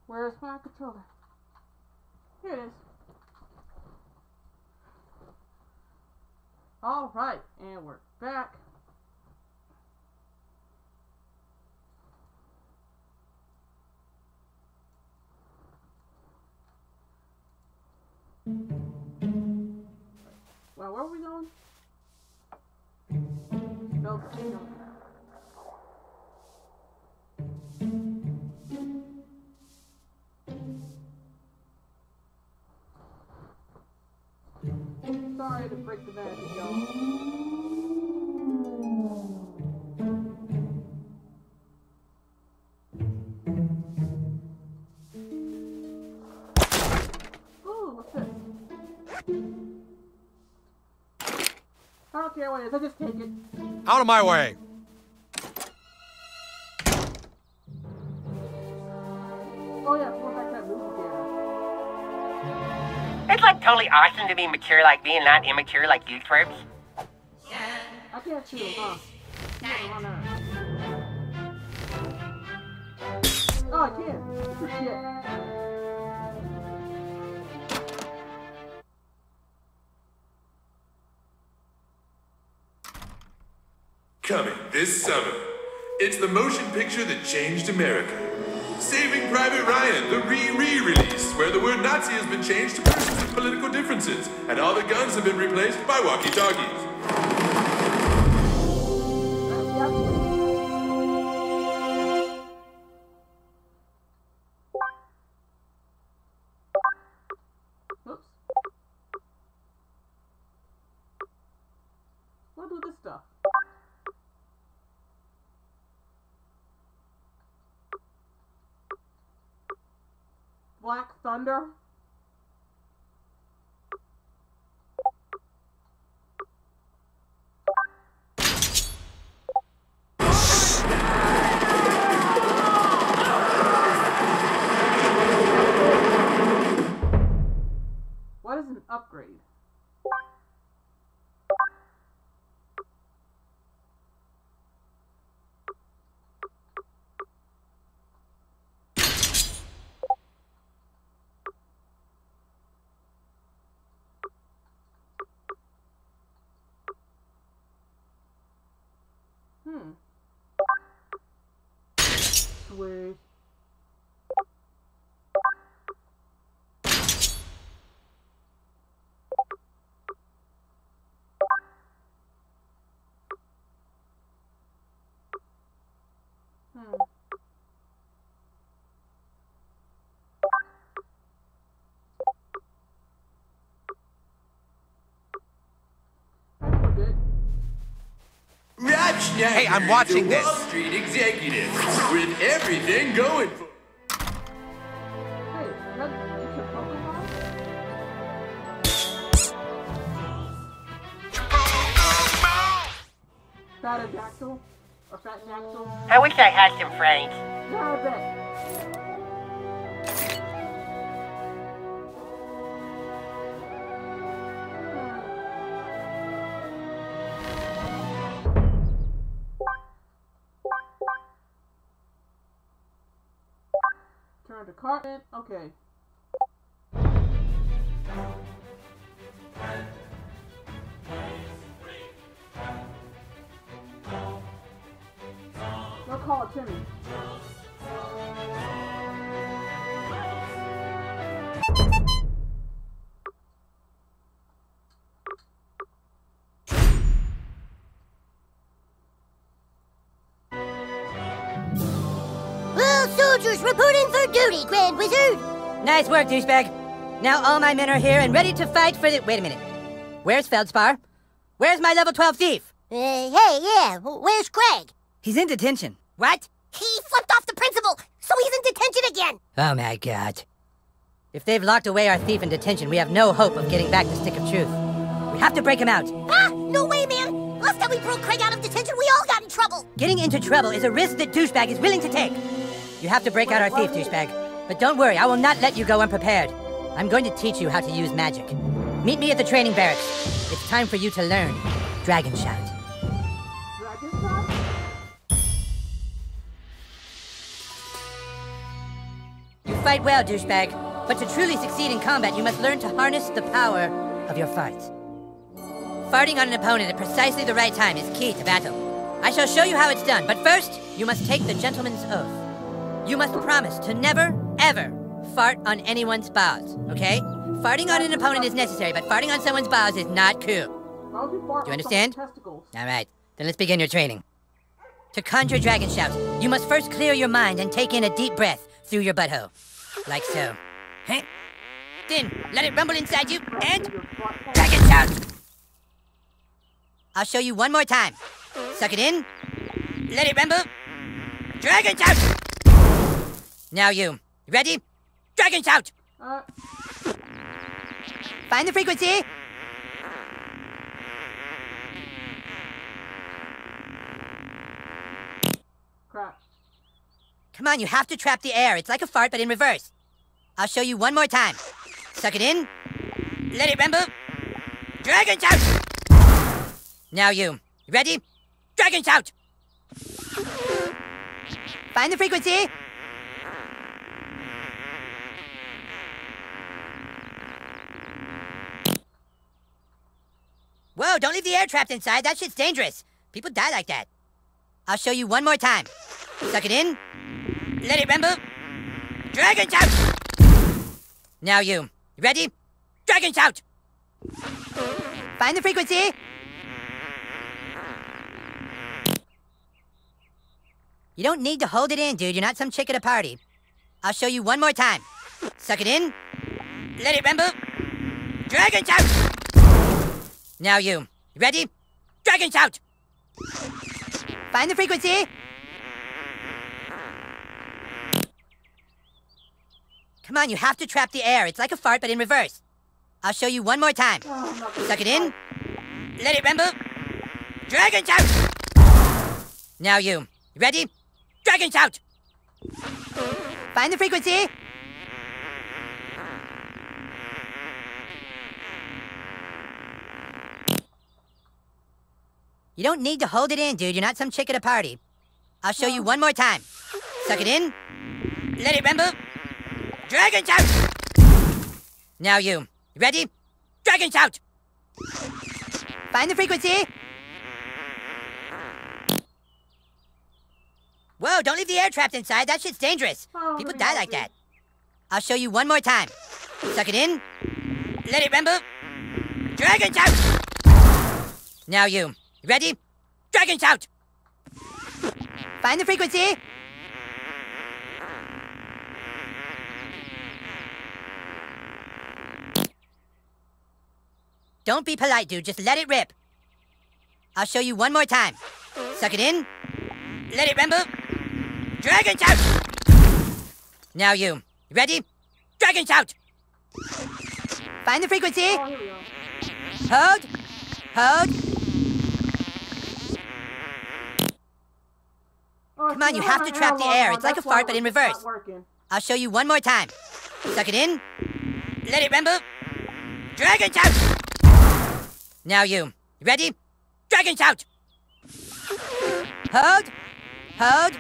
Where's my controller? Here it is. Alright, and we're back. Well, where are we going? No, no. Sorry to break the magic, y'all. Ooh, what's this? I don't care what it is, I just take it. Out of my way! Oh yeah, we're back to that movie theater. It's like totally awesome to be mature like me and not immature like you twerps. I can't shoot him, huh? Oh, I can. Shit. Coming this summer, it's the motion picture that changed America. Saving Private Ryan, the re-release, where the word Nazi has been changed to persons with political differences, and all the guns have been replaced by walkie-talkies. Oops. What do this stuff? Black Thunder? What is an upgrade? Sweet. Rob Schneider, Hey, I'm watching the this. Wall Street executive, with everything going for. Hey, that's a Pokemon? Fatadactyl? Or Fatdactyl? I wish I had some friends. Yeah, I bet. Turn to carpet. Okay. Go call it Timmy. Well, soldiers reporting for duty, Grand Wizard. Nice work, douchebag. Now all my men are here and ready to fight for the... Wait a minute. Where's Feldspar? Where's my level 12 thief? Hey, yeah, where's Craig? He's in detention. What? He flipped off the principal, so he's in detention again. Oh my god. If they've locked away our thief in detention, we have no hope of getting back the Stick of Truth. We have to break him out. Ah, no way, man. Last time we broke Craig out of detention, we all got in trouble. Getting into trouble is a risk that douchebag is willing to take. You have to break out our thief, douchebag. But don't worry, I will not let you go unprepared. I'm going to teach you how to use magic. Meet me at the training barracks. It's time for you to learn Dragon Shout. You fight well, douchebag. But to truly succeed in combat, you must learn to harness the power of your farts. Farting on an opponent at precisely the right time is key to battle. I shall show you how it's done, but first, you must take the gentleman's oath. You must promise to never, ever fart on anyone's balls, okay? Farting on an opponent is necessary, but farting on someone's balls is not cool. Do you understand? All right, then let's begin your training. To conjure dragon shout, you must first clear your mind and take in a deep breath through your butthole. Like so. Huh? Then, let it rumble inside you, and... dragon shout! I'll show you one more time. Suck it in. Let it rumble. Dragon shout! Now you. Ready? Dragon shout! Find the frequency. Crap. Come on, you have to trap the air. It's like a fart, but in reverse. I'll show you one more time. Suck it in. Let it rumble. Dragon shout! Now you. Ready? Dragon shout! Find the frequency. Whoa, don't leave the air trapped inside. That shit's dangerous. People die like that. I'll show you one more time. Suck it in. Let it rumble. Dragon shout! Now you. Ready? Dragon shout! Find the frequency. You don't need to hold it in, dude. You're not some chick at a party. I'll show you one more time. Suck it in. Let it rumble. Dragon shout! Now you. Ready? Dragon shout! Find the frequency. Come on, you have to trap the air. It's like a fart, but in reverse. I'll show you one more time. Suck it in. Let it rumble. Dragon shout! Now you. Ready? Dragon shout! Find the frequency. You don't need to hold it in, dude. You're not some chick at a party. I'll show you one more time. Suck it in. Let it rumble. Dragon shout! Now you. Ready? Dragon shout! Find the frequency. Whoa, don't leave the air trapped inside. That shit's dangerous. People die like that. I'll show you one more time. Suck it in. Let it rumble. Dragon shout! Now you. Ready? Dragon shout! Find the frequency. Don't be polite, dude. Just let it rip. I'll show you one more time. Suck it in. Let it rumble. Dragon shout! Now you. Ready? Dragon shout! Find the frequency. Hold. Hold. Come on, you have to trap the air. It's like a fart, but in reverse. I'll show you one more time. Suck it in. Let it rumble. Dragon shout! Now you. Ready? Dragon shout! Hold. Hold.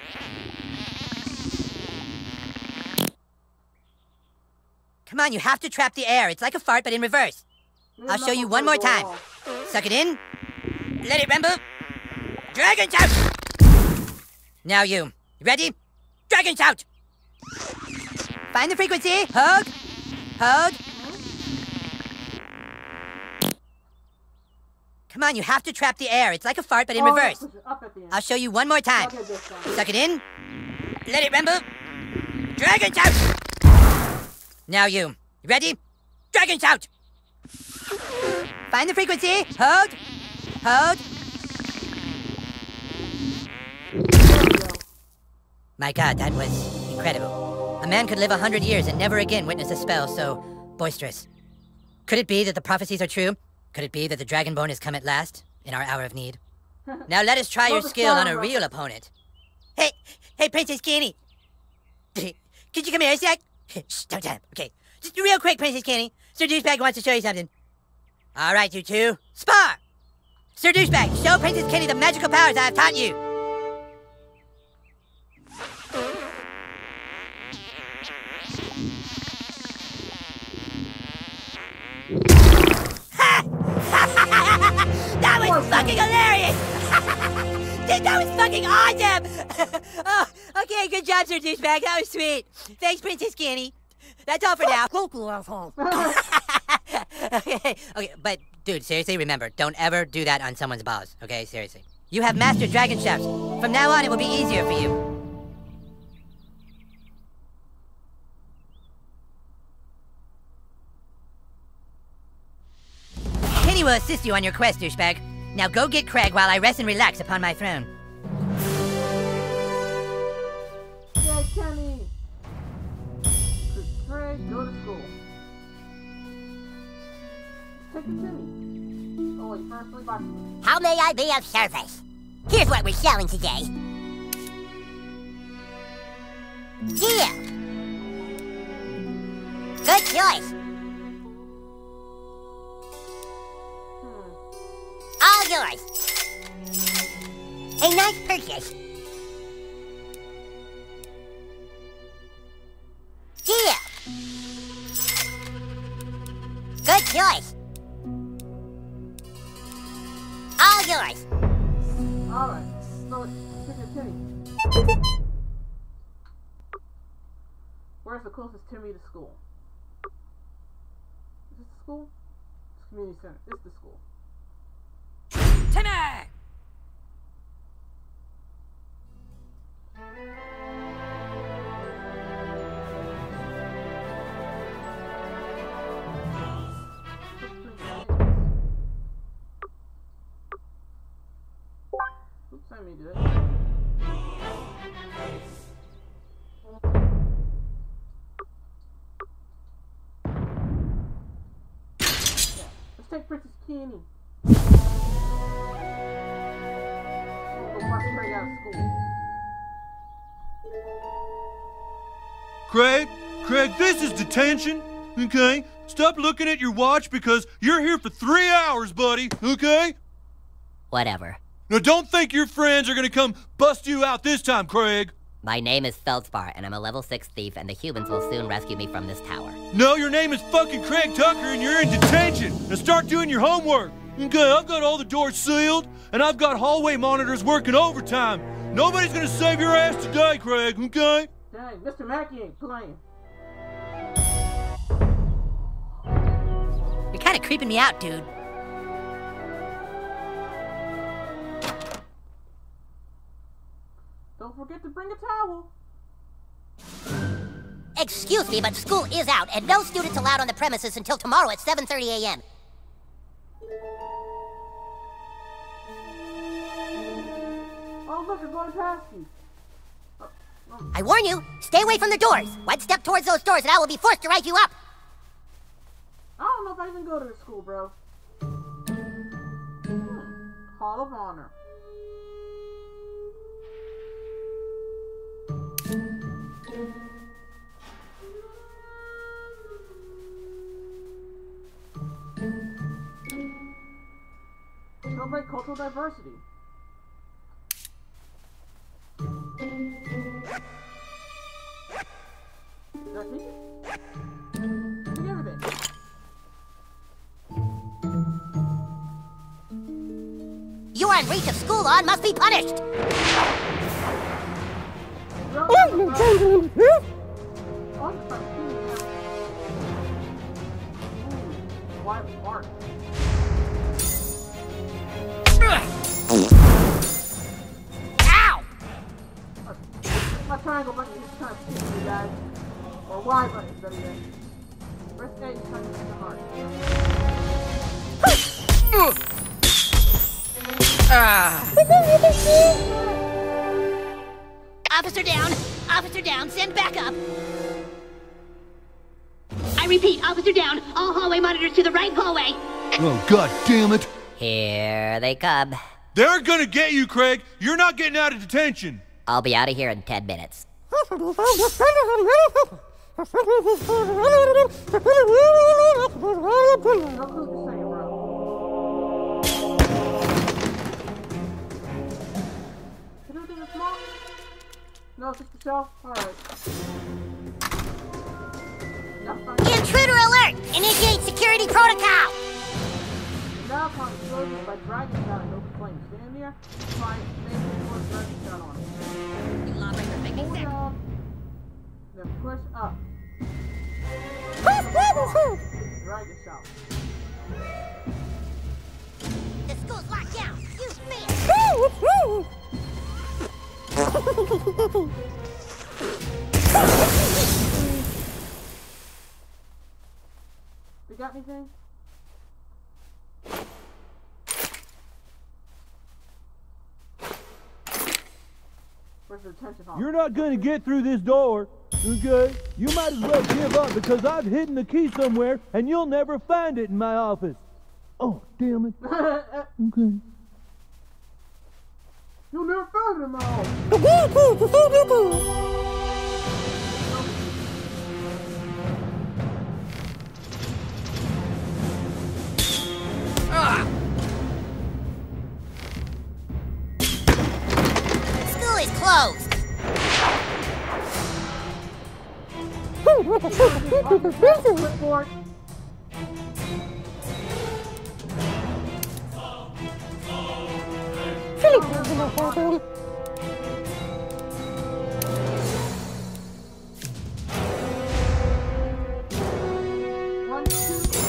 Come on, you have to trap the air. It's like a fart, but in reverse. I'll show you one more time. Suck it in. Let it rumble. Dragon shout! Now you. Ready? Dragon shout! Find the frequency. Hold. Hold. Come on, you have to trap the air. It's like a fart, but in reverse. I'll show you one more time. Suck it in. Let it rumble. Dragon shout! Now you. Ready? Dragon shout! Find the frequency. Hold. Hold. My God, that was incredible. A man could live 100 years and never again witness a spell so boisterous. Could it be that the prophecies are true? Could it be that the Dragonborn has come at last, in our hour of need? Now let us try your skill on a real opponent. Hey, Princess Kenny. Could you come here a sec? Shh, don't tell him. Okay. Just real quick, Princess Kenny. Sir Douchebag wants to show you something. All right, you two. Spar! Sir Douchebag, show Princess Kenny the magical powers I have taught you. fucking hilarious! Dude, that was fucking awesome! Oh, okay, good job, Sir Douchebag. That was sweet. Thanks, Princess Kenny. That's all for now. Okay, but dude, seriously, remember, don't ever do that on someone's balls, okay? Seriously. You have mastered dragon shafts. From now on, it will be easier for you. Kenny will assist you on your quest, douchebag. Now go get Craig while I rest and relax upon my throne. Yeah, Kenny. Craig, go to school. Take the Kenny. Oh wait, first leave by. How may I be of service? Here's what we're selling today. Deal. Good choice. All yours. A nice purchase. Deal. Good choice. All yours. Alright, so take a Timmy. Where's the closest Timmy to school? Is this the school? It's community center. It's the school. Timmy! Oops, I made it. Let's take Princess Kenny. Craig, this is detention, okay? Stop looking at your watch because you're here for 3 hours, buddy, okay? Whatever. Now don't think your friends are gonna come bust you out this time, Craig. My name is Feldspar, and I'm a level 6 thief, and the humans will soon rescue me from this tower. No, your name is fucking Craig Tucker, and you're in detention. Now start doing your homework. Okay, I've got all the doors sealed, and I've got hallway monitors working overtime. Nobody's gonna save your ass today, Craig, okay? Dang, Mr. Mackey ain't playing. You're kind of creeping me out, dude. Don't forget to bring a towel. Excuse me, but school is out, and no students allowed on the premises until tomorrow at 7:30 a.m. Oh, look, it's going past you. I warn you, stay away from the doors. One step towards those doors and I will be forced to write you up. I don't know if I even go to the school, bro. Hall of Honor. Celebrate cultural diversity. Did I take it? Take everything. You are in breach of school law and must be punished. Why Mark? Ow! My triangle button is trying to shoot you guys. Or Y button, better yet. Press A is trying to shoot the heart. Officer down! Officer down! Send backup! I repeat, officer down! All hallway monitors to the right hallway! Oh, god damn it! Here they come. They're gonna get you, Craig! You're not getting out of detention! I'll be out of here in 10 minutes. No, just the shelf? Alright. Intruder alert! Initiate security protocol! Now icon explodes by dragging down an open flame. Stand there, try making more dragging down on it. You lawbreaker making Hold sense. down, then push up. Dragon shout. The school's locked down. Use fear. You got anything? Where's the detention hall? You're not going to get through this door, okay? You might as well give up because I've hidden the key somewhere and you'll never find it in my office. Oh, damn it. Okay. You'll never find it in my office. School is closed. Clipboard. One, two,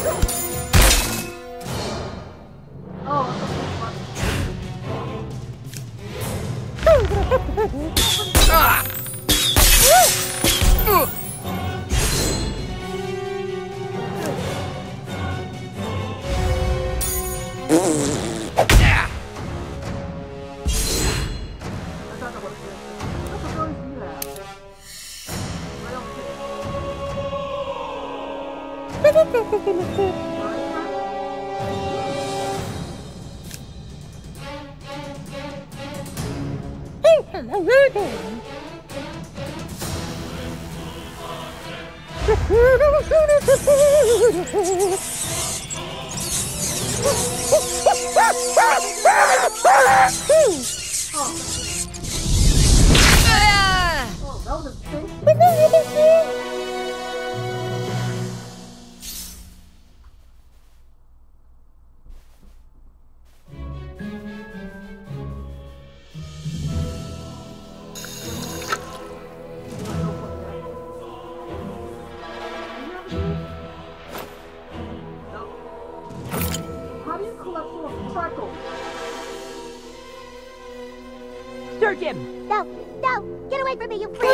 Search him! No, no! Get away from me, you freak!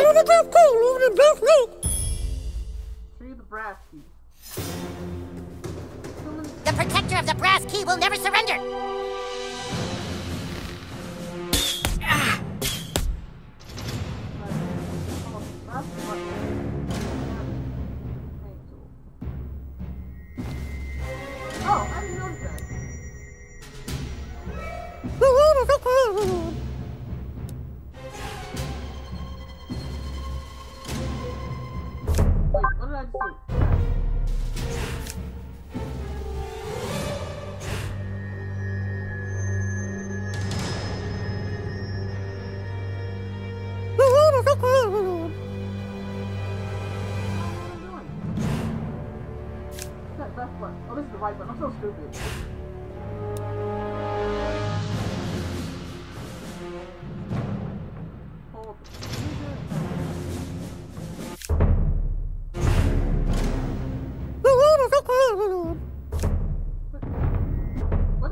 Free the brass key. The protector of the brass key will never surrender! Oh, I didn't notice that. Wait, what did I just do? That left button. Oh, this is the right button. I'm so stupid. Hold. What?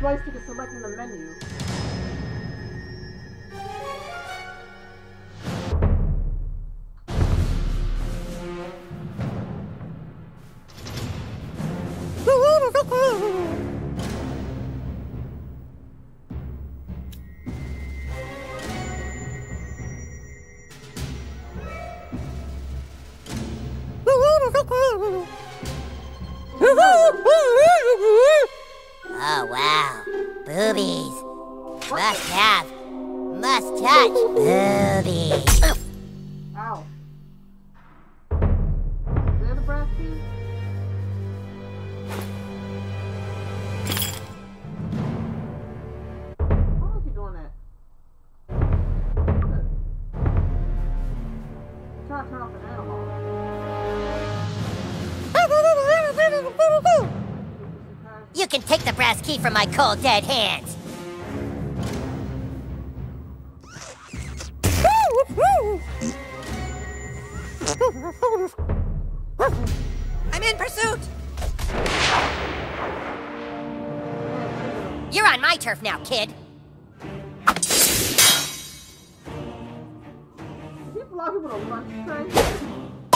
joystick is selecting the menu. Oh, wow. Boobies. Must have. Must touch. Boobies. Ow. Is there the brass key? Why is he doing that? Good. I'm trying to turn off the animal. You can take the brass key from my cold, dead hands. I'm in pursuit. You're on my turf now, kid. Is he blocking with a lunch tray?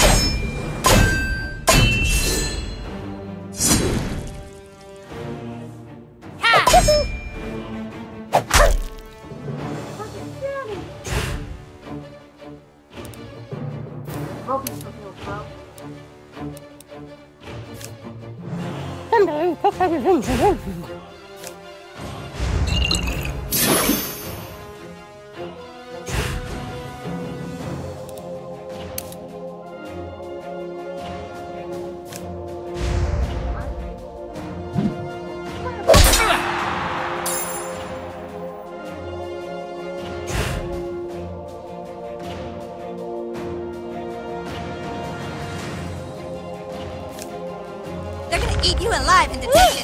They're gonna eat you alive in detention.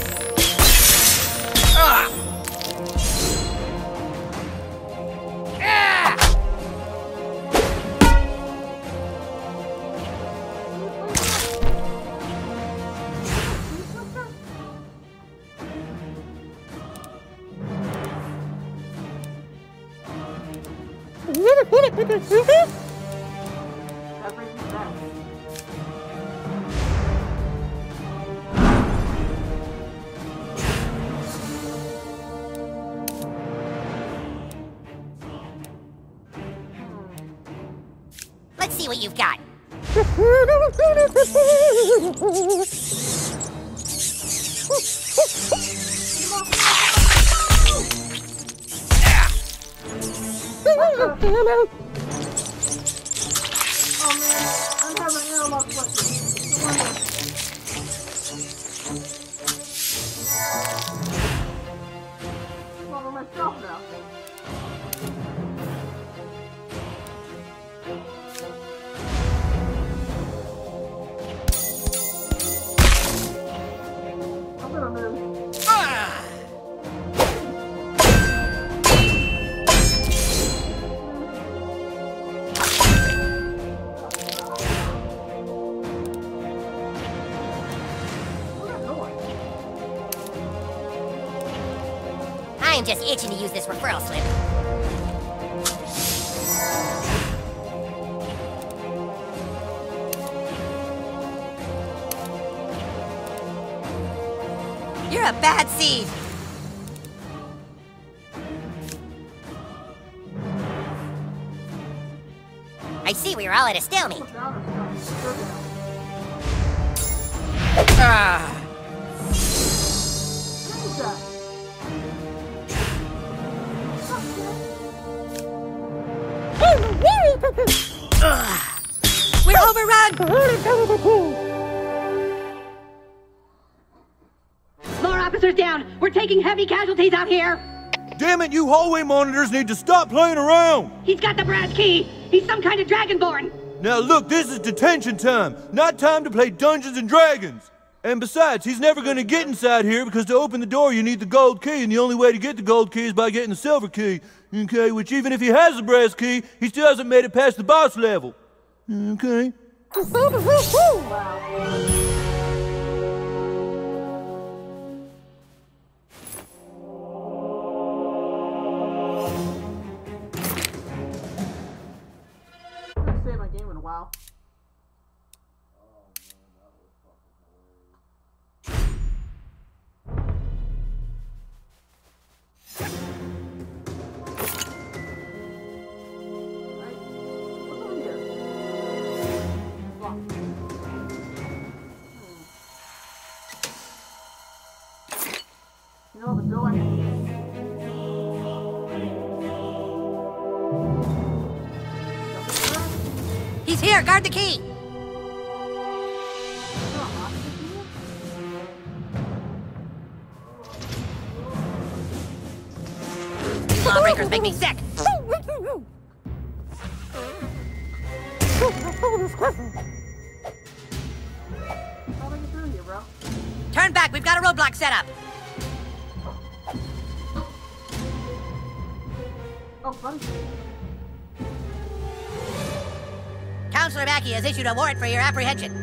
Let's see what you've got. Oh man, I'm having an analog question. No wonder. I'm all by myself now. I'm gonna move. I am just itching to use this referral slip. You're a bad seed. I see we are all at a stalemate. We're overrun! More officers down! We're taking heavy casualties out here! Damn it, you hallway monitors need to stop playing around! He's got the brass key! He's some kind of dragonborn! Now look, this is detention time, not time to play Dungeons and Dragons! And besides, he's never gonna get inside here because to open the door you need the gold key, and the only way to get the gold key is by getting the silver key. Okay, which even if he has the brass key, he still hasn't made it past the boss level. Okay? You know the door I can He's here! Guard the key! These lawbreakers make me sick! Turn back! We've got a roadblock set up! Oh, buddy. Counselor Mackey has issued a warrant for your apprehension.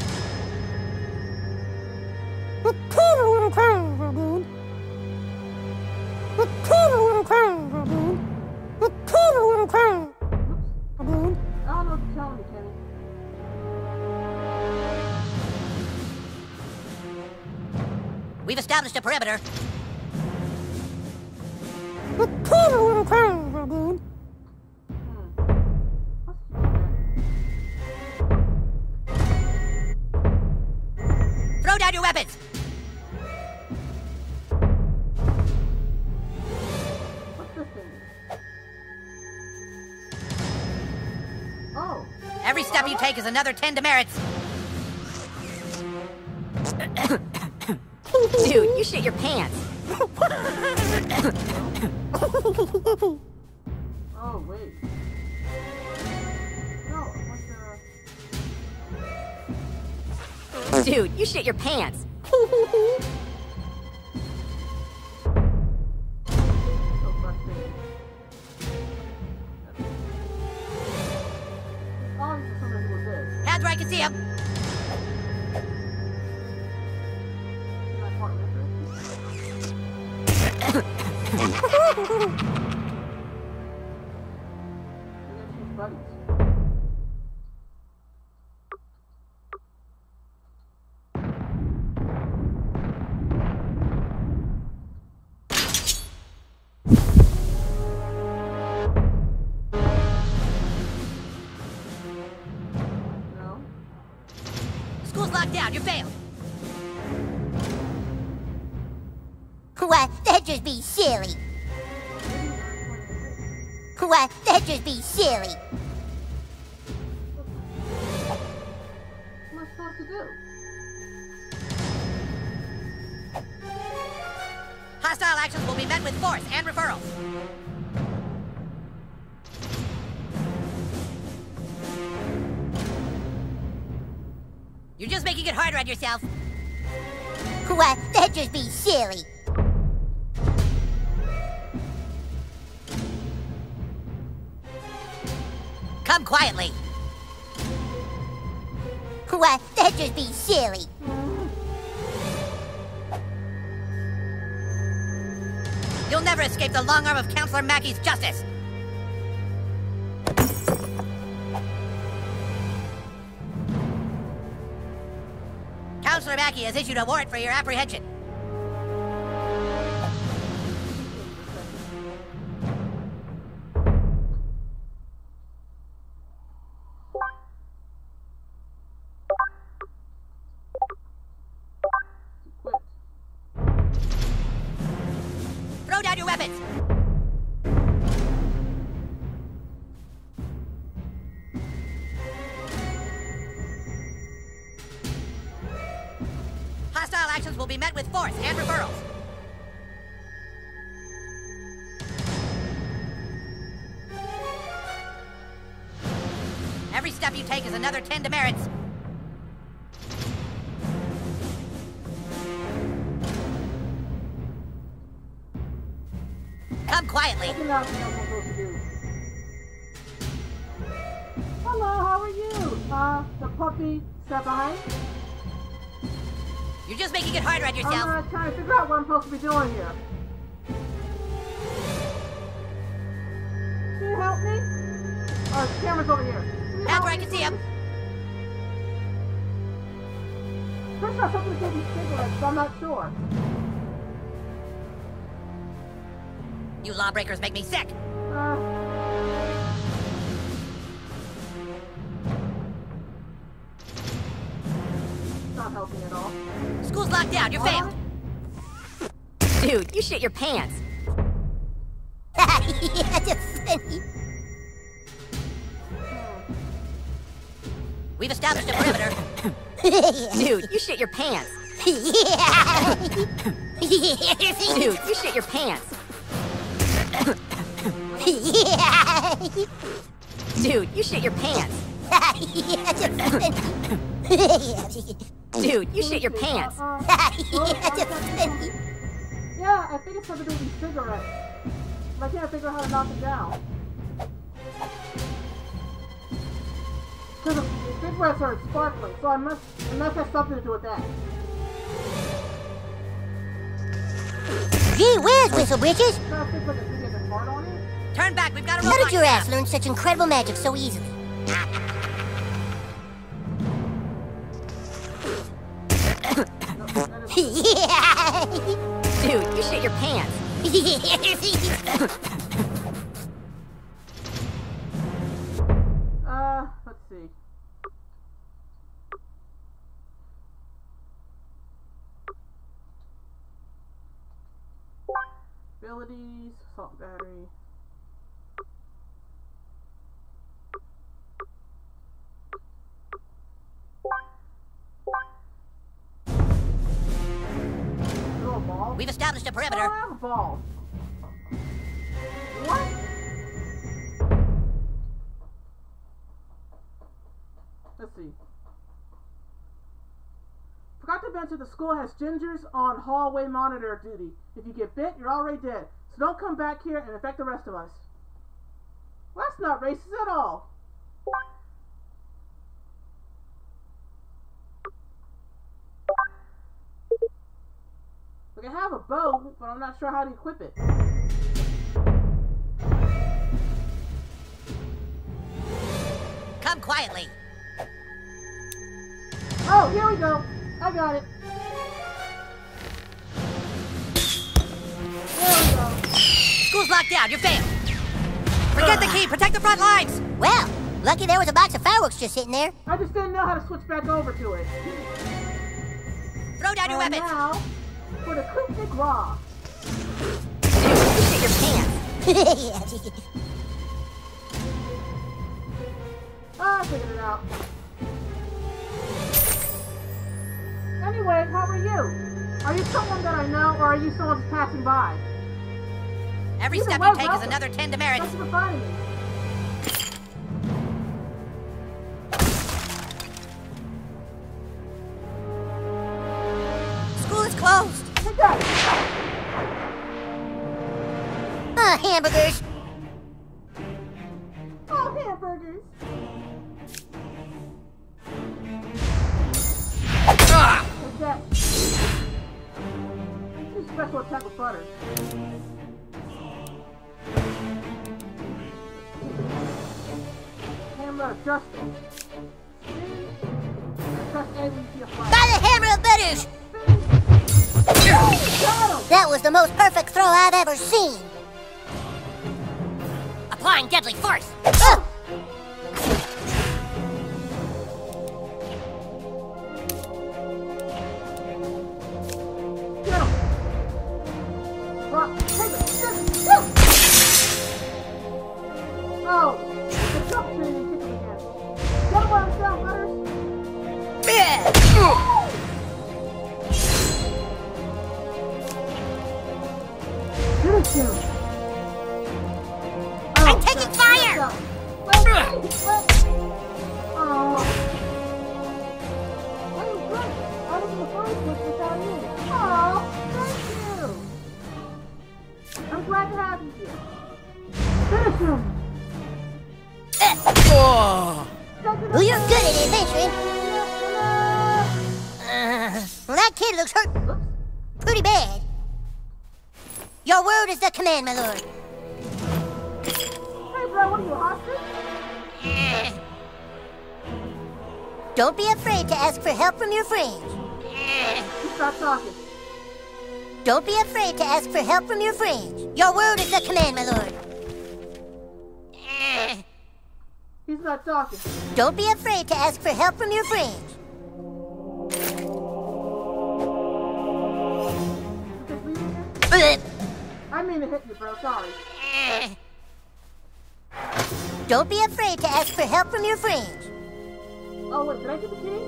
We've established a perimeter. Throw down your weapons! What's this thing? Oh. Every step you take is another 10 demerits. Dude, you shit your pants. Oh, wait. No, what the... Dude, you shit your pants. Hands where I can see him. School's locked down. You failed. What? That'd just be silly. What? That'd just be silly. What am I supposed to do? Hostile actions will be met with force and referrals. You're just making it harder on yourself. What? That'd just be silly. Come quietly. What? That'd just be silly. You'll never escape the long arm of Counselor Mackey's justice. Counselor Mackey has issued a warrant for your apprehension. Throw down your weapons! Hostile actions will be met with force and referrals. Every step you take is another 10 demerits. Come quietly. Hello, how are you? The puppy step behind? You're just making it harder on yourself. I'm trying to figure out what I'm supposed to be doing here. Can you help me? Oh, the camera's over here. That's where I can see him. First off, something gave me cigarettes, but I'm not sure. You lawbreakers make me sick. Not helping at all. School's locked down. You're failed. Dude, you shit your pants. Yeah, just funny. We've established a perimeter. Dude, you shit your pants. Yeah. Dude, you shit your pants. Yeah. Dude, you shit your pants. Yeah, just funny. Dude, you shit your pants. Yeah, just funny. Yeah, I think it's something to do with these cigarettes. But I can't figure out how to knock them down. Because the cigarettes are sparkling, so it must have something to do with that. Gee whiz, Whistle Britches! Turn back, we've got a How robot. did your ass learn such incredible magic so easily? Yeah. Dude, you shit your pants. Let's see. Abilities, assault battery. We've established a perimeter. I have a ball. What? Let's see. Forgot to mention the school has gingers on hallway monitor duty. If you get bit, you're already dead. So don't come back here and infect the rest of us. Well, that's not racist at all. Like, I have a bow, but I'm not sure how to equip it. Come quietly. Oh, here we go. I got it. There we go. School's locked down. You're failed. Forget the key. Protect the front lines. Well, lucky there was a box of fireworks just sitting there. I just didn't know how to switch back over to it. Throw down your weapons. Now, for the cryptic raw. You shit your pants. I figured it out. Anyway, how are you? Are you someone that I know, or are you someone just passing by? Every step you take is another 10 demerits. Thank you for finding me. School is closed. Hamburgers. Oh, hamburgers. What's that? This is special attack with butter. Hammer of justice. By the hammer of butters! That was the most perfect throw I've ever seen. Applying deadly force. Oh! Get him! Rock, take it! Oh! The jump tree and kick him again. Get him by himself, Butters! Finish him! I'm taking fire! Oh. Hey, good. I was in the first place without you. Oh, thank you. I'm glad to have you here. Finish him. Well, you're good at adventuring. Well, that kid looks hurt pretty bad. Your word is the command, my lord. Hey, bro, what are you, hostage? Don't be afraid to ask for help from your friends. Stop talking. Don't be afraid to ask for help from your friends. Your word is the command, my lord. He's not talking. Don't be afraid to ask for help from your friends. I mean to hit you, bro. Sorry. Don't be afraid to ask for help from your friends. Oh, wait, did I get the key?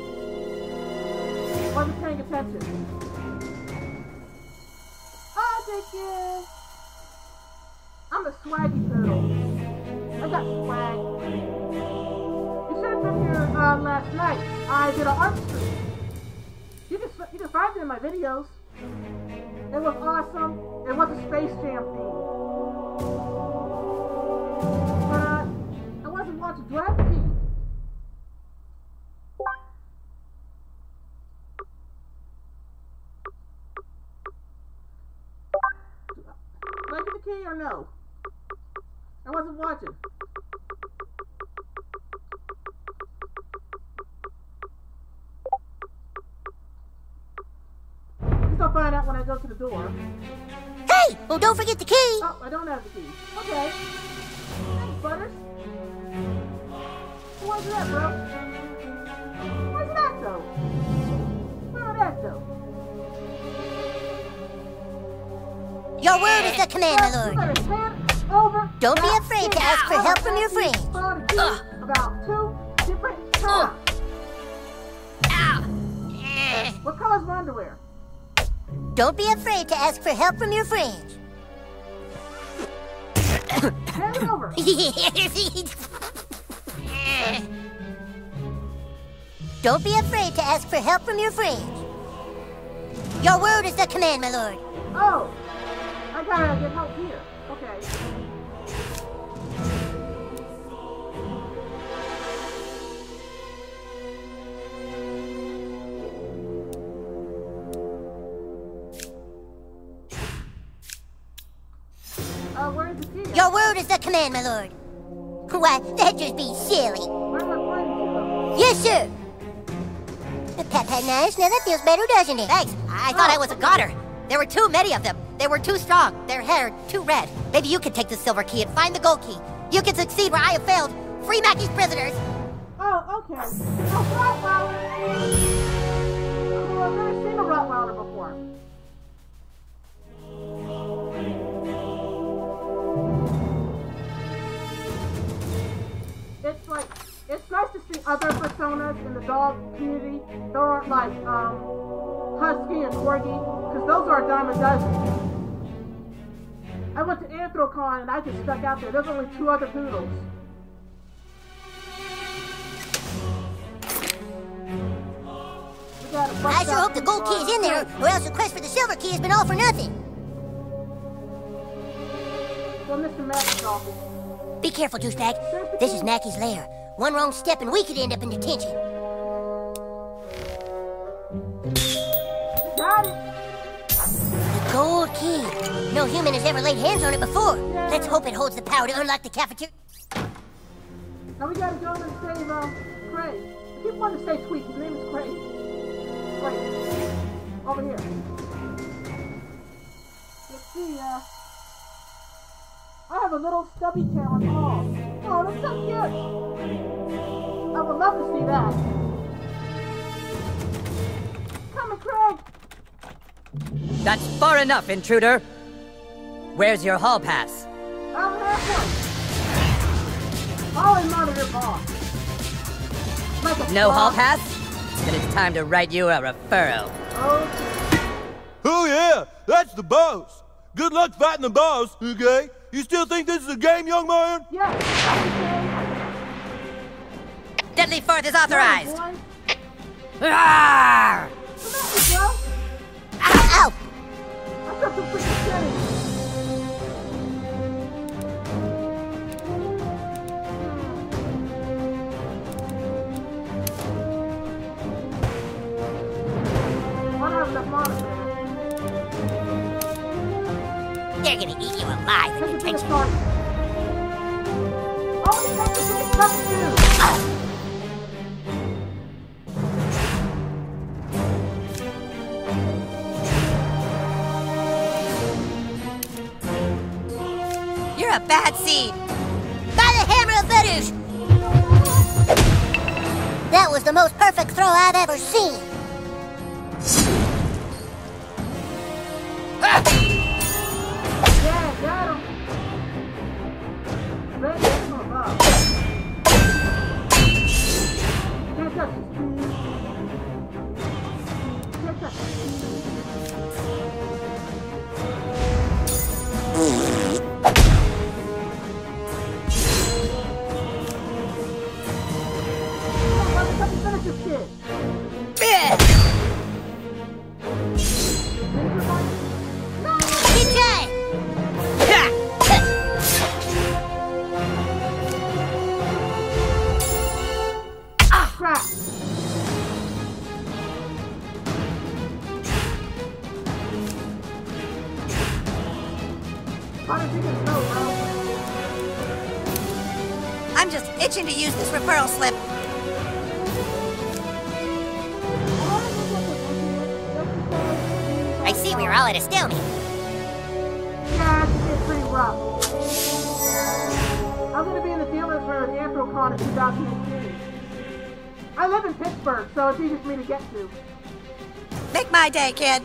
Wasn't paying attention. Oh, thank you. I'm a swaggy poodle. I got swag. You should have been here last night. I did an art stream. You can find it in my videos. It was awesome. It was a Space Jam theme. But I wasn't watching Dragon King. Did I get the key or no? I wasn't watching. I'll find out when I go to the door. Hey! Well, don't forget the key! Oh, I don't have the key. Okay. Thanks, Butters. Where's that, bro? Where's that, though? Where's that, though? Your word is the command, my lord. Don't be afraid to ask for help from your friends. About 2 different times. What color's my underwear? Don't be afraid to ask for help from your friends. Hand it over. Don't be afraid to ask for help from your friends. Your word is the command, my lord. Oh, I gotta get help here. Okay. Where's the key? Your word is the command, my lord. Why, that'd just be silly. Where am I pointing to? Yes, sir. Pat, nice. Now that feels better, doesn't it? Thanks. I thought I was a goner. There were too many of them. They were too strong. Their hair too red. Maybe you can take the silver key and find the gold key. You can succeed where I have failed. Free Mackey's prisoners. Oh, okay. Oh, Rottweiler. Oh, I've never seen a Rottweiler before. It's nice to see other personas in the dog community that aren't like, Husky and Corgi, because those are a dime a dozen. I went to Anthrocon and I just stuck out there. There's only 2 other poodles. I sure hope the gold key is in there, or else the quest for the silver key has been all for nothing. Well, Mr. Mackey's office. Be careful, douchebag. This is Mackey's lair. One wrong step and we could end up in detention. Got it. The gold key. No human has ever laid hands on it before. Let's hope it holds the power to unlock the cafeteria. Now we gotta go and save, Craig. I keep wanting to say Tweak. His name is Craig. Wait. Over here. Let's see, I have a little stubby tail and all. Oh, that's so cute. I would love to see that. Come on, Craig. That's far enough, intruder. Where's your hall pass? I don't have one. I'll monitor your boss. Like no hall pass? Then it's time to write you a referral. Okay. Oh yeah, that's the boss. Good luck fighting the boss, okay? You still think this is a game, young man? Yes. Deadly Fourth is authorized. Ow! Ow! I got some freaking settings. I don't have enough monitor. They're gonna eat you alive in detention. Oh, you got the big cup too. You're a bad seed. By the hammer of Vedush! That was the most perfect throw I've ever seen. I'm just itching to use this referral slip. I see we were all at a stalemate. Yeah, it's pretty rough. I'm gonna be in the dealers for the Anthrocon in 2018. I live in Pittsburgh, so it's easy for me to get to. Make my day, kid.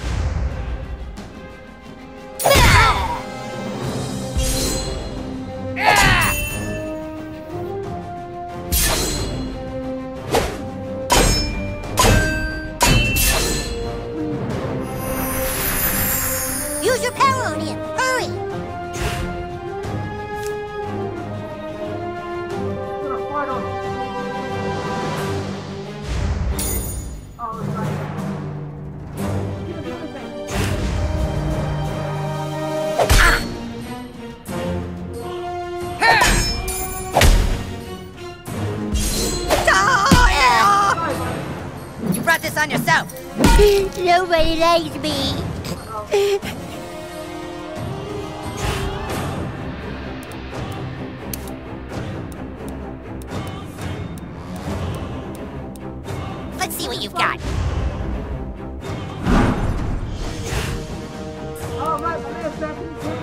Use your power on him. Hurry. You brought this on yourself. Nobody likes me. Let's see what you've got. All right, my man's back in the game.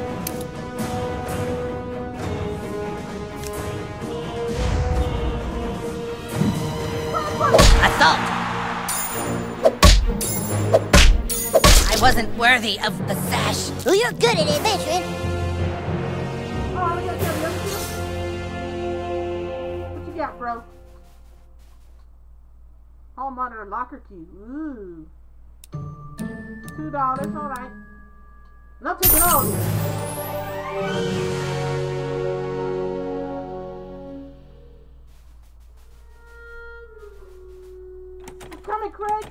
Assault! I wasn't worthy of the sash. Well, you're good at adventuring. Oh, I got the other two. What you got, bro? Hall monitor locker key. Ooh. $2, alright. Not taking all of it. Coming, Craig!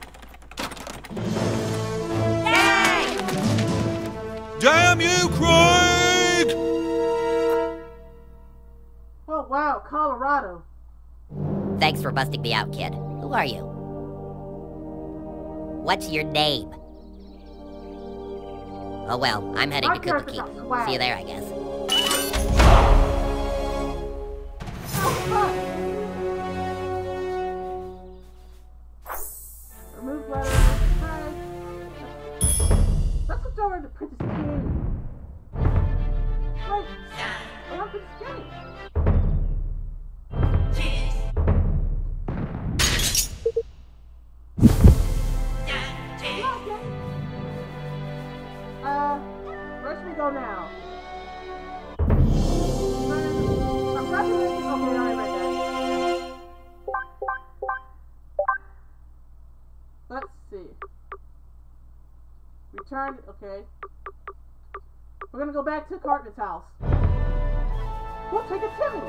Damn you, Craig! Oh, wow, Colorado. Thanks for busting me out, kid. Who are you? What's your name? Oh well, I'm heading to Cooper Keep. See you there, I guess. Remove letter. Let's switch over to Princess Kenny. Wait, I want Princess Kenny. Where should we go now? I'm not doing anything. Okay, alright, right there. Let's see. Return, okay. We're gonna go back to Cartman's house. We'll take a Timmy.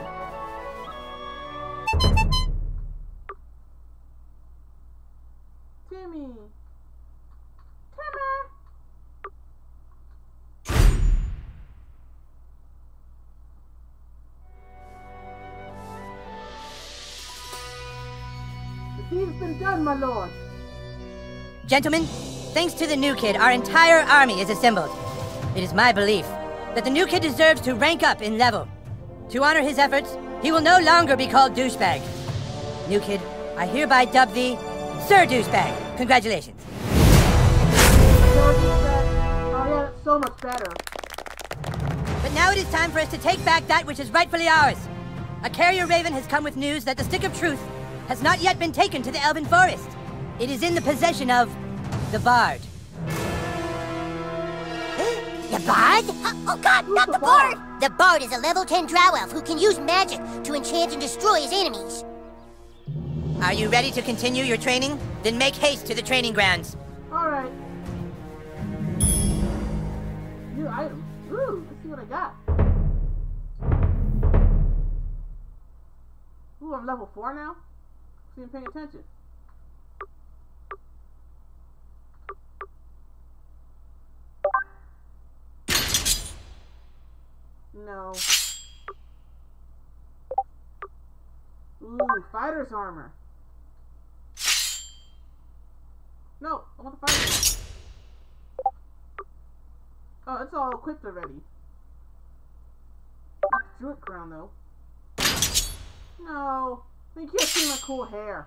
Timmy. The deed's been done, my lord. Gentlemen, thanks to the new kid, our entire army is assembled. It is my belief that the new kid deserves to rank up in level. To honor his efforts, he will no longer be called Douchebag. New kid, I hereby dub thee Sir Douchebag. Congratulations. Oh yeah, that's so much better. But now it is time for us to take back that which is rightfully ours. A carrier raven has come with news that the Stick of Truth has not yet been taken to the Elven Forest. It is in the possession of the Bard. The Bard? Oh god, not the Bard! The Bard is a level 10 drow elf who can use magic to enchant and destroy his enemies. Are you ready to continue your training? Then make haste to the training grounds. Alright. New item. Ooh, let's see what I got. Ooh, I'm level 4 now? See, I'm paying attention. No. Ooh, fighter's armor. No, I want the fighter's armor. Oh, it's all equipped already. Druid crown, though. No. You can't see my cool hair.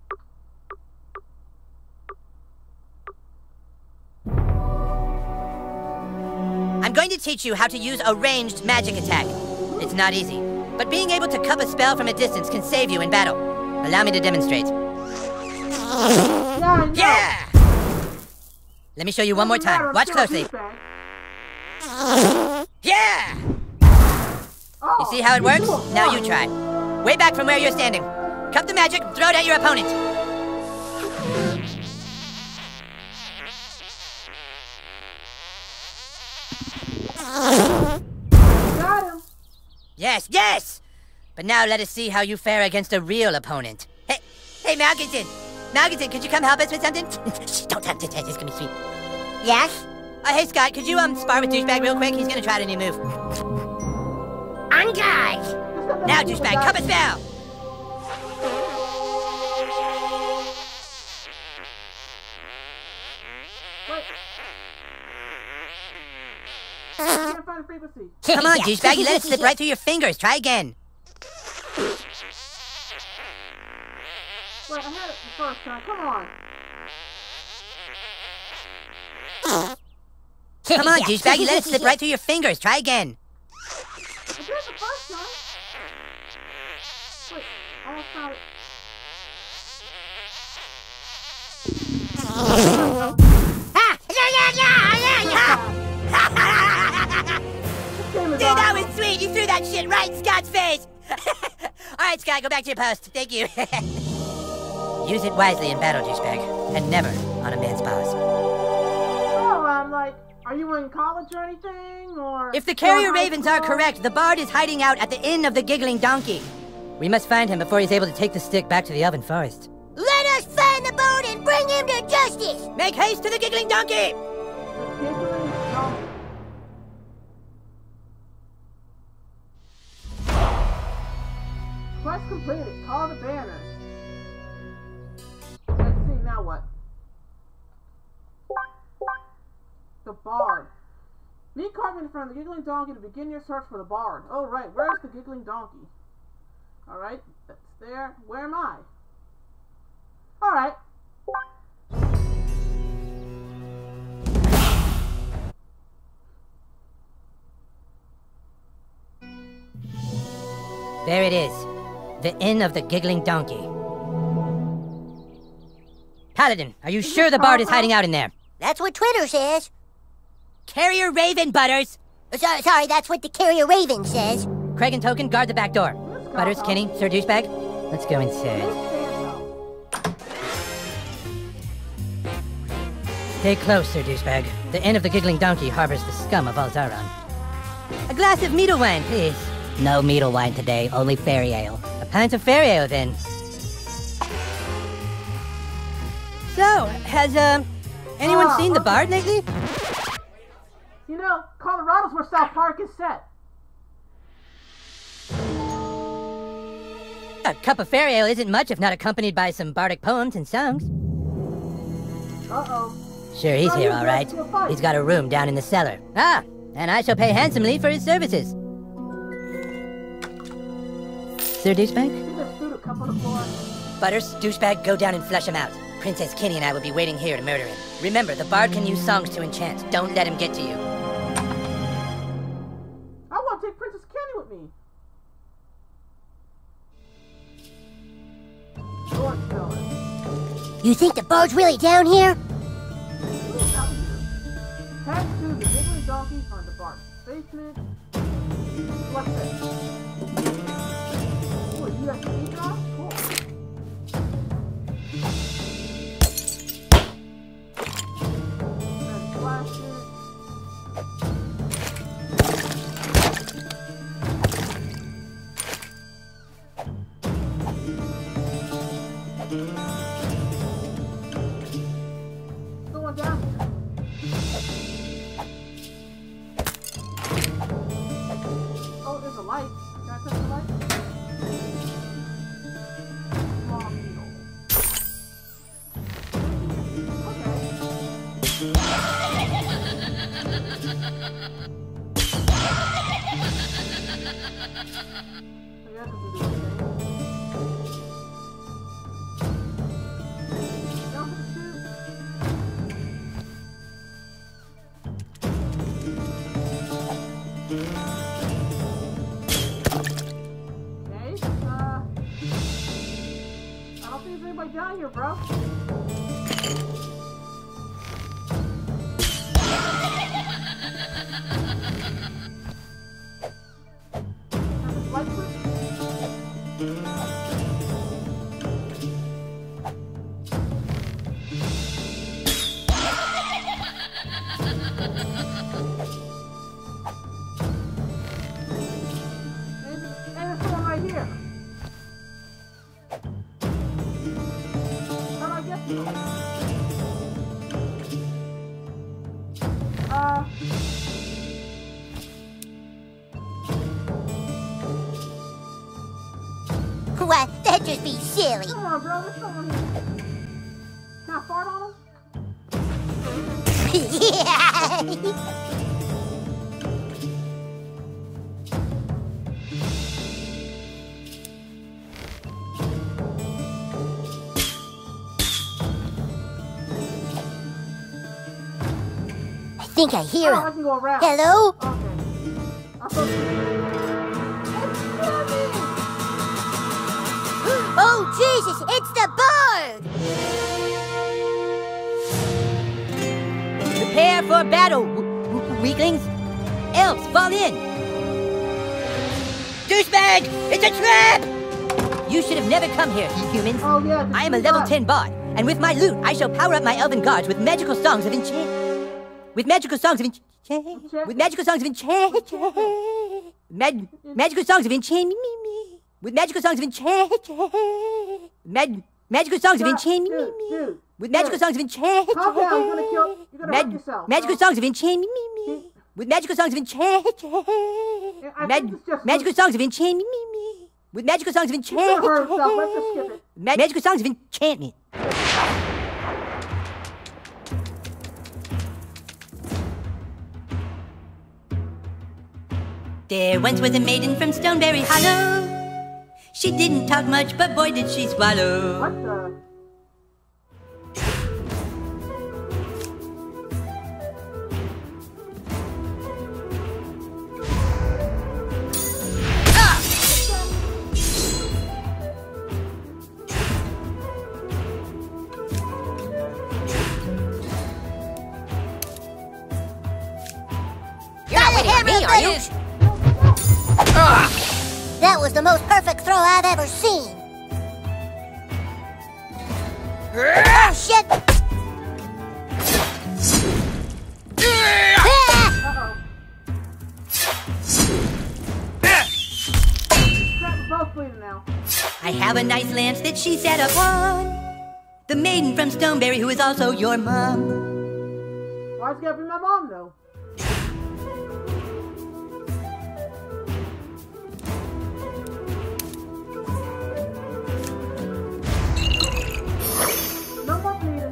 I'm going to teach you how to use a ranged magic attack. It's not easy, but being able to cup a spell from a distance can save you in battle. Allow me to demonstrate. Yeah! Let me show you one more time. Watch closely. Yeah! You see how it works? Now you try. Way back from where you're standing. Cup the magic, throw it at your opponent. Got him! Yes, yes! But now let us see how you fare against a real opponent. Hey, Malkinson! Malkinson, could you come help us with something? Shh, don't touch it, it's gonna be sweet. Yes? Hey, Scott, could you spar with Douchebag real quick? He's gonna try a new move. On guys! Now, Douchebag, cup a spell! Can't find a frequency. Come on, Douchebag, you let it slip right through your fingers. Try again. Wait, I had it the first time. Come on. Come on, Douchebag, you let it slip right through your fingers. Try again. I did it the first time. Wait, I almost found it. Dude, that was sweet. You threw that shit right in Scott's face. All right, Scott, go back to your post. Thank you. Use it wisely in battle, Douchebag, and never on a man's paws. Oh, I'm like, are you in college or anything, or? If the Carrier Ravens are correct, the Bard is hiding out at the Inn of the Giggling Donkey. We must find him before he's able to take the stick back to the Elven Forest. Let us find the Bard and bring him to justice! Make haste to the Giggling Donkey! Quest completed. Call the banner. Let's see, now what? The Bard. Meet Cartman in front of the Giggling Donkey to begin your search for the Bard. Oh, right. Where's the Giggling Donkey? Alright, that's there. Where am I? Alright. There it is. The Inn of the Giggling Donkey. Paladin, are you sure the Bard is hiding out in there? That's what Twitter says. Carrier Raven, Butters! Sorry, that's what the Carrier Raven says. Craig and Token, guard the back door. Butters, Kenny, Sir Douchebag, let's go inside. Stay close, Sir Douchebag. The Inn of the Giggling Donkey harbors the scum of Alzaron. A glass of meadle wine, please. No meadle wine today, only fairy ale. A pint of fairy ale, then. So, has, anyone seen the Bard lately? You know, Colorado's where South Park is set. A cup of fairy ale isn't much if not accompanied by some bardic poems and songs. Uh-oh. Sure, he's here, all right. He's got a room down in the cellar. Ah, and I shall pay handsomely for his services. Sir Douchebag? Butters, Douchebag, go down and flush him out. Princess Kenny and I will be waiting here to murder him. Remember, the Bard can use songs to enchant. Don't let him get to you. I want to take Princess Kenny with me. You think the Bard's really down here? Head to the Giggling Donkey on the Bard's basement. What's this? Oh, you have to eat off? Cool. And flash it. Going down here. Oh, there's a light. Can I touch the light? Long needle. Down here, bro. And there's someone right here. What? That'd just be silly. Come on, bro. There's someone here. Can I fart on him? I think I hear him. I can go around. Hello? Oh, Jesus, it's the bird! Prepare for battle, weaklings. Elves, fall in. Douchebag, it's a trap! You should have never come here, humans. Oh, yeah, I am a level 10 bard, and with my loot, I shall power up my elven guards with magical songs of enchant. With magical songs of enchant. With magical songs of enchant. Magical songs of enchant. With magical songs of enchant. Magical songs of enchant. With magical songs of enchant. Calm down, you're gonna hurt yourself. Magical songs of enchant. With magical songs of enchant. Magical songs of enchant. With magical songs of enchant. He's gonna hurt himself. Let's just skip it. Magical songs of enchantment. There once was a maiden from Stoneberry Hollow. She didn't talk much, but boy did she swallow. What the? You're not waiting on me, are you? That was the most perfect throw I've ever seen. Oh, shit! I have a nice lance that she set upon. The maiden from Stoneberry who is also your mom. Why's it gotta be my mom, though? No more bleeding.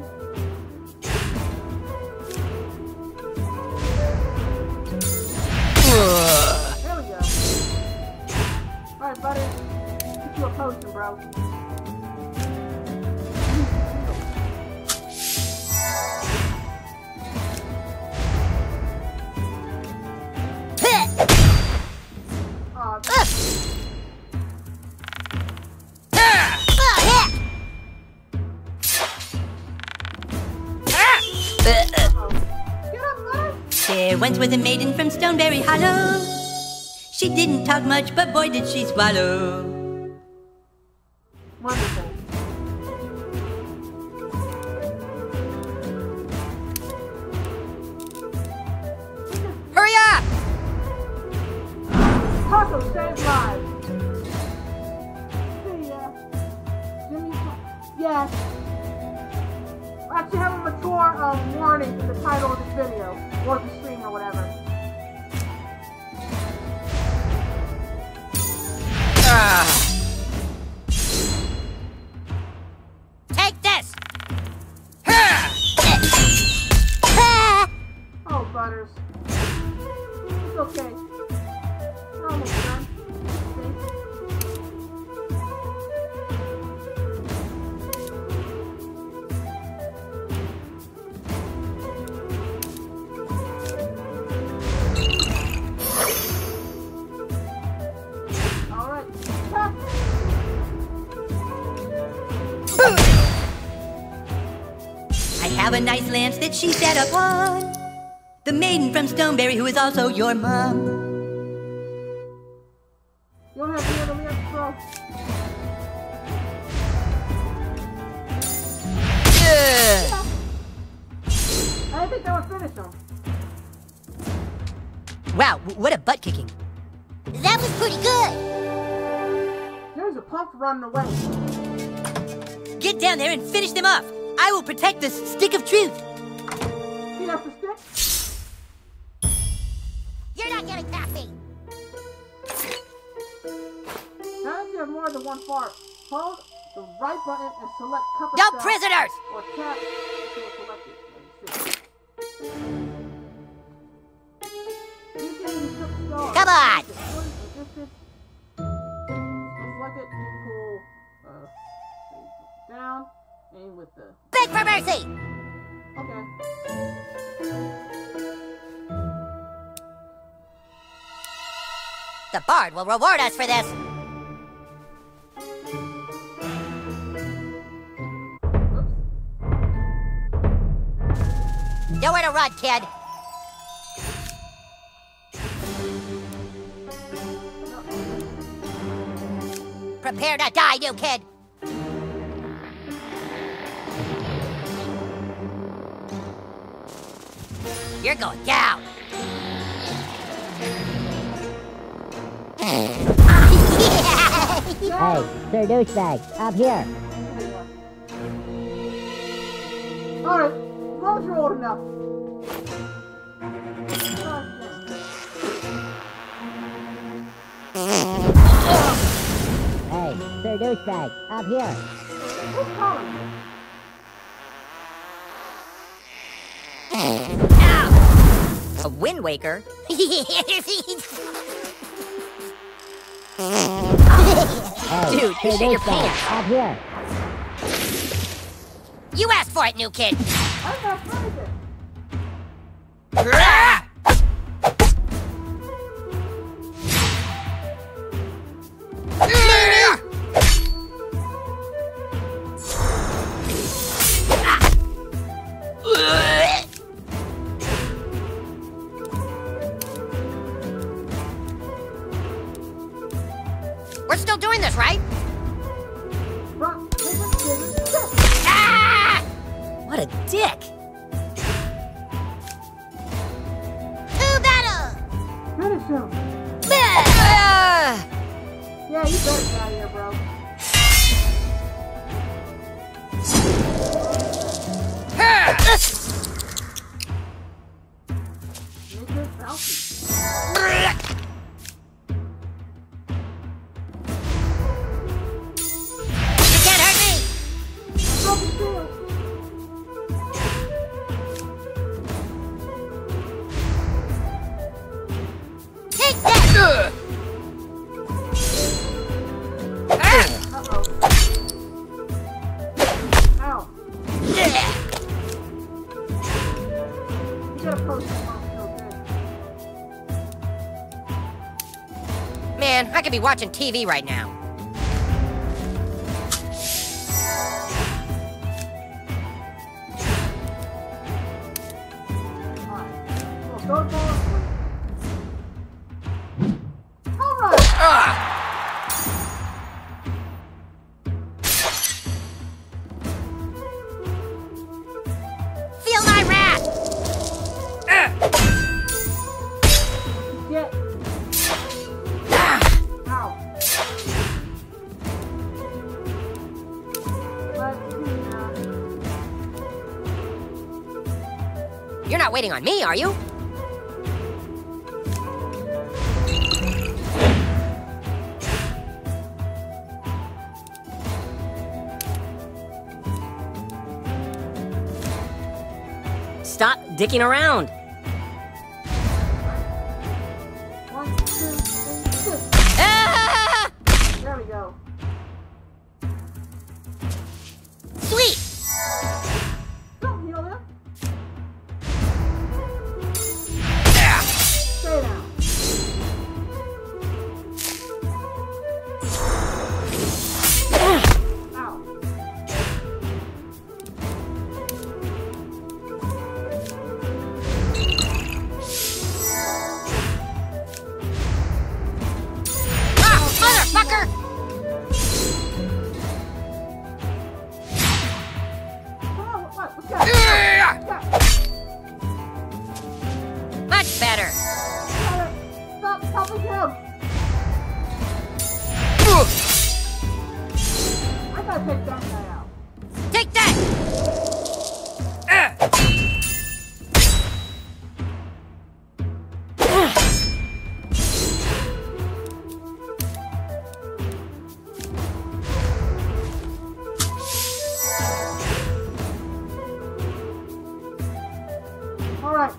There we go. Alright, buddy. Get you a potion, bro. There once was a maiden from Stoneberry Hollow. She didn't talk much, but boy did she swallow. Wonderful. Hurry up! Taco saves lives. See ya. Jimmy, yes. I actually have a mature warning in the title of this video, or the stream, or whatever. Take this! Oh, Butters. It's okay. We're almost done. have a nice lamp that she sat upon. The maiden from Stoneberry who is also your mom. You don't have any other lyrics, bro? Yeah. I didn't think that would finish him. Wow, what a butt kicking. That was pretty good. There's a punk running away. Get down there and finish them off. I will protect the stick of truth. See, that's the stick? You're not getting past me. Now if you have more than one fart, hold the right button and select cup of No stuff, prisoners! Or tap until it's selected. Come on! Select it, you pull down, aim with the... Beg for mercy! Okay. The bard will reward us for this. Nowhere to run, kid. Prepare to die, new kid. You're going down. Hey, Sir Douchebag, up here. Alright, as long as you're old enough. Hey, Sir Douchebag, up here. Who's calling you? A Wind Waker? Hey, Dude, you shit your pants. Up here. You asked for it, new kid. I'm not crazy. We're still doing this, right? What a dick! To battle! Finish him. Yeah, you better get out of here, bro. Make it bouncy. You can't hurt me! Take that! Ow. Yeah. You gotta post it. Man, I could be watching TV right now. Feel my wrath! Get. Ow. You're not waiting on me, are you? Stop dicking around. 1, 2, 3, 6. Ah! There we go. Sweet! Don't heal him. Stay down. Ow. Much better. Stop helping him! I gotta take that guy out. Take that! Alright,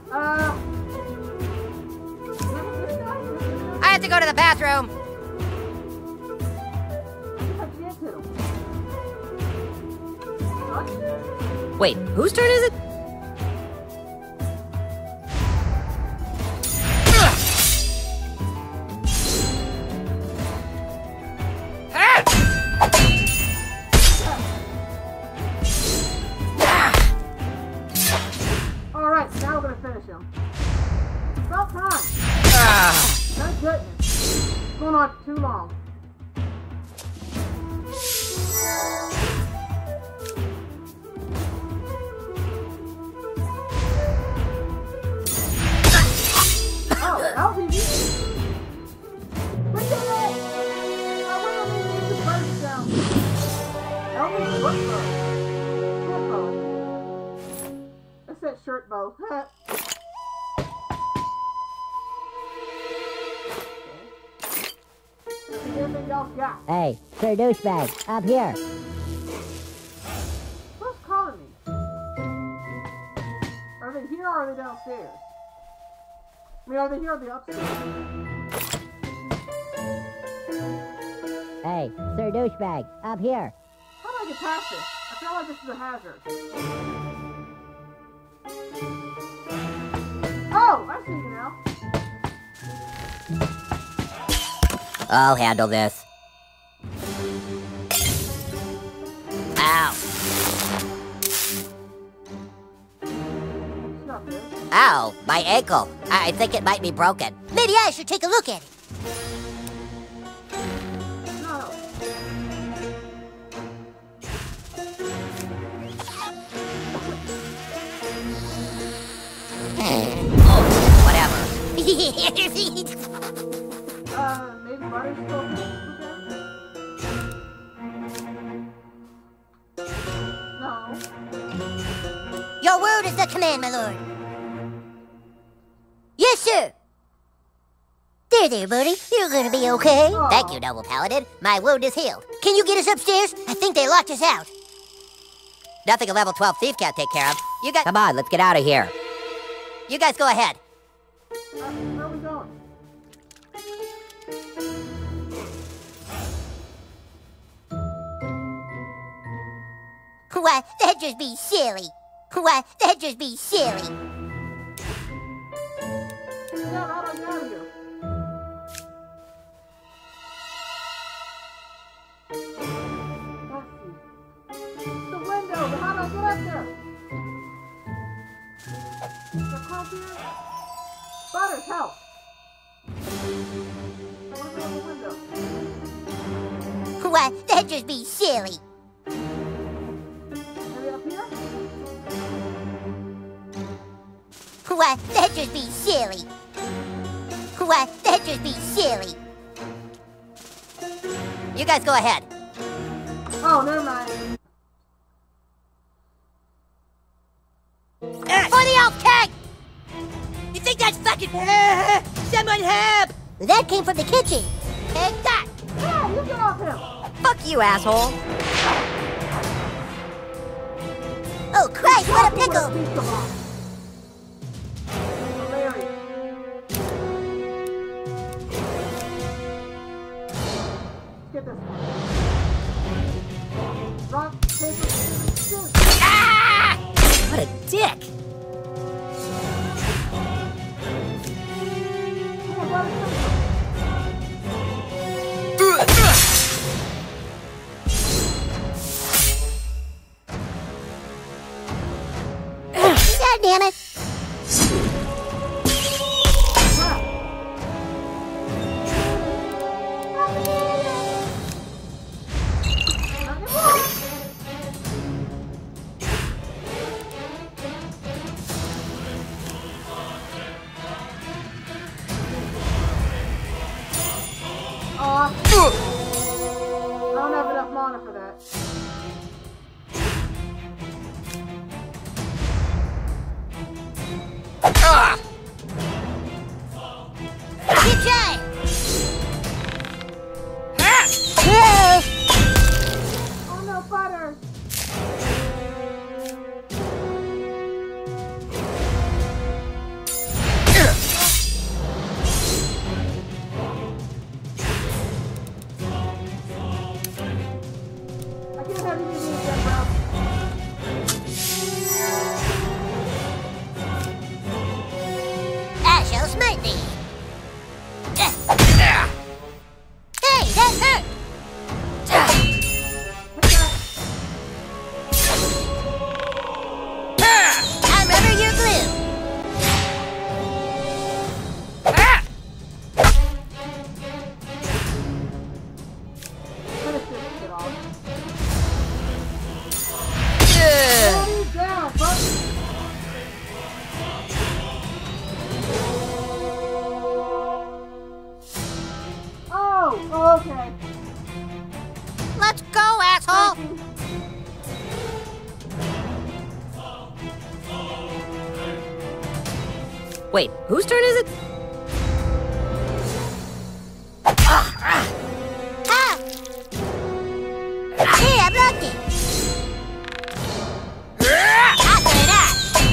I have to go to the bathroom. Wait, whose turn is it? Alright, now we're gonna finish him. About time! Thank goodness. It's going on too long. Oh, that was easy. We did it! I went on the birds down. That was a shirt bow. I said shirt bow. Anything y'all got? Hey, Sir Douchebag, up here. Who's calling me? Are they here or are they downstairs? I mean, are they here or are they upstairs? Hey, Sir Douchebag, up here. How do I get past this? I feel like this is a hazard. Oh, I see you now. I'll handle this. Ow. Ow, my ankle. I think it might be broken. Maybe I should take a look at it. No. Whatever. Maybe Butter's still here? No. Your word is the command, my lord. Yes, sir. There, buddy. You're gonna be okay. Thank you, Noble Paladin. My wound is healed. Can you get us upstairs? I think they locked us out. Nothing a level 12 thief can't take care of. You guys... Come on, let's get out of here. You guys go ahead. Where are we going? Why, that'd just be silly. Why, that'd just be silly. Yeah, how do I get out of here? Let's see. The window, but how do I get up there? The close here? Butters, help! I want to go out the window. Why, that'd just be silly. Maybe up here? Why, that'd just be silly. Why, that'd just be silly. You guys go ahead. Oh, never mind. For the elf tank! You think that's fucking... Someone help! That came from the kitchen. Take that! Yeah, you get off him! Fuck you, asshole. Oh, Christ, what a pickle! Get this one. Rock, paper, scissors. Ah! What a dick! God damn it! enough of that. Good job! Oh no, butter! I can't have you do this again, bro. I shall smite thee. Hey, that hurt! I'm rubber, you're glue. Finish this shit off. Yeah. Lay down, bro. Oh, okay. Let's go, asshole! Wait, whose turn is it? Ah! Hey, I blocked it! After that!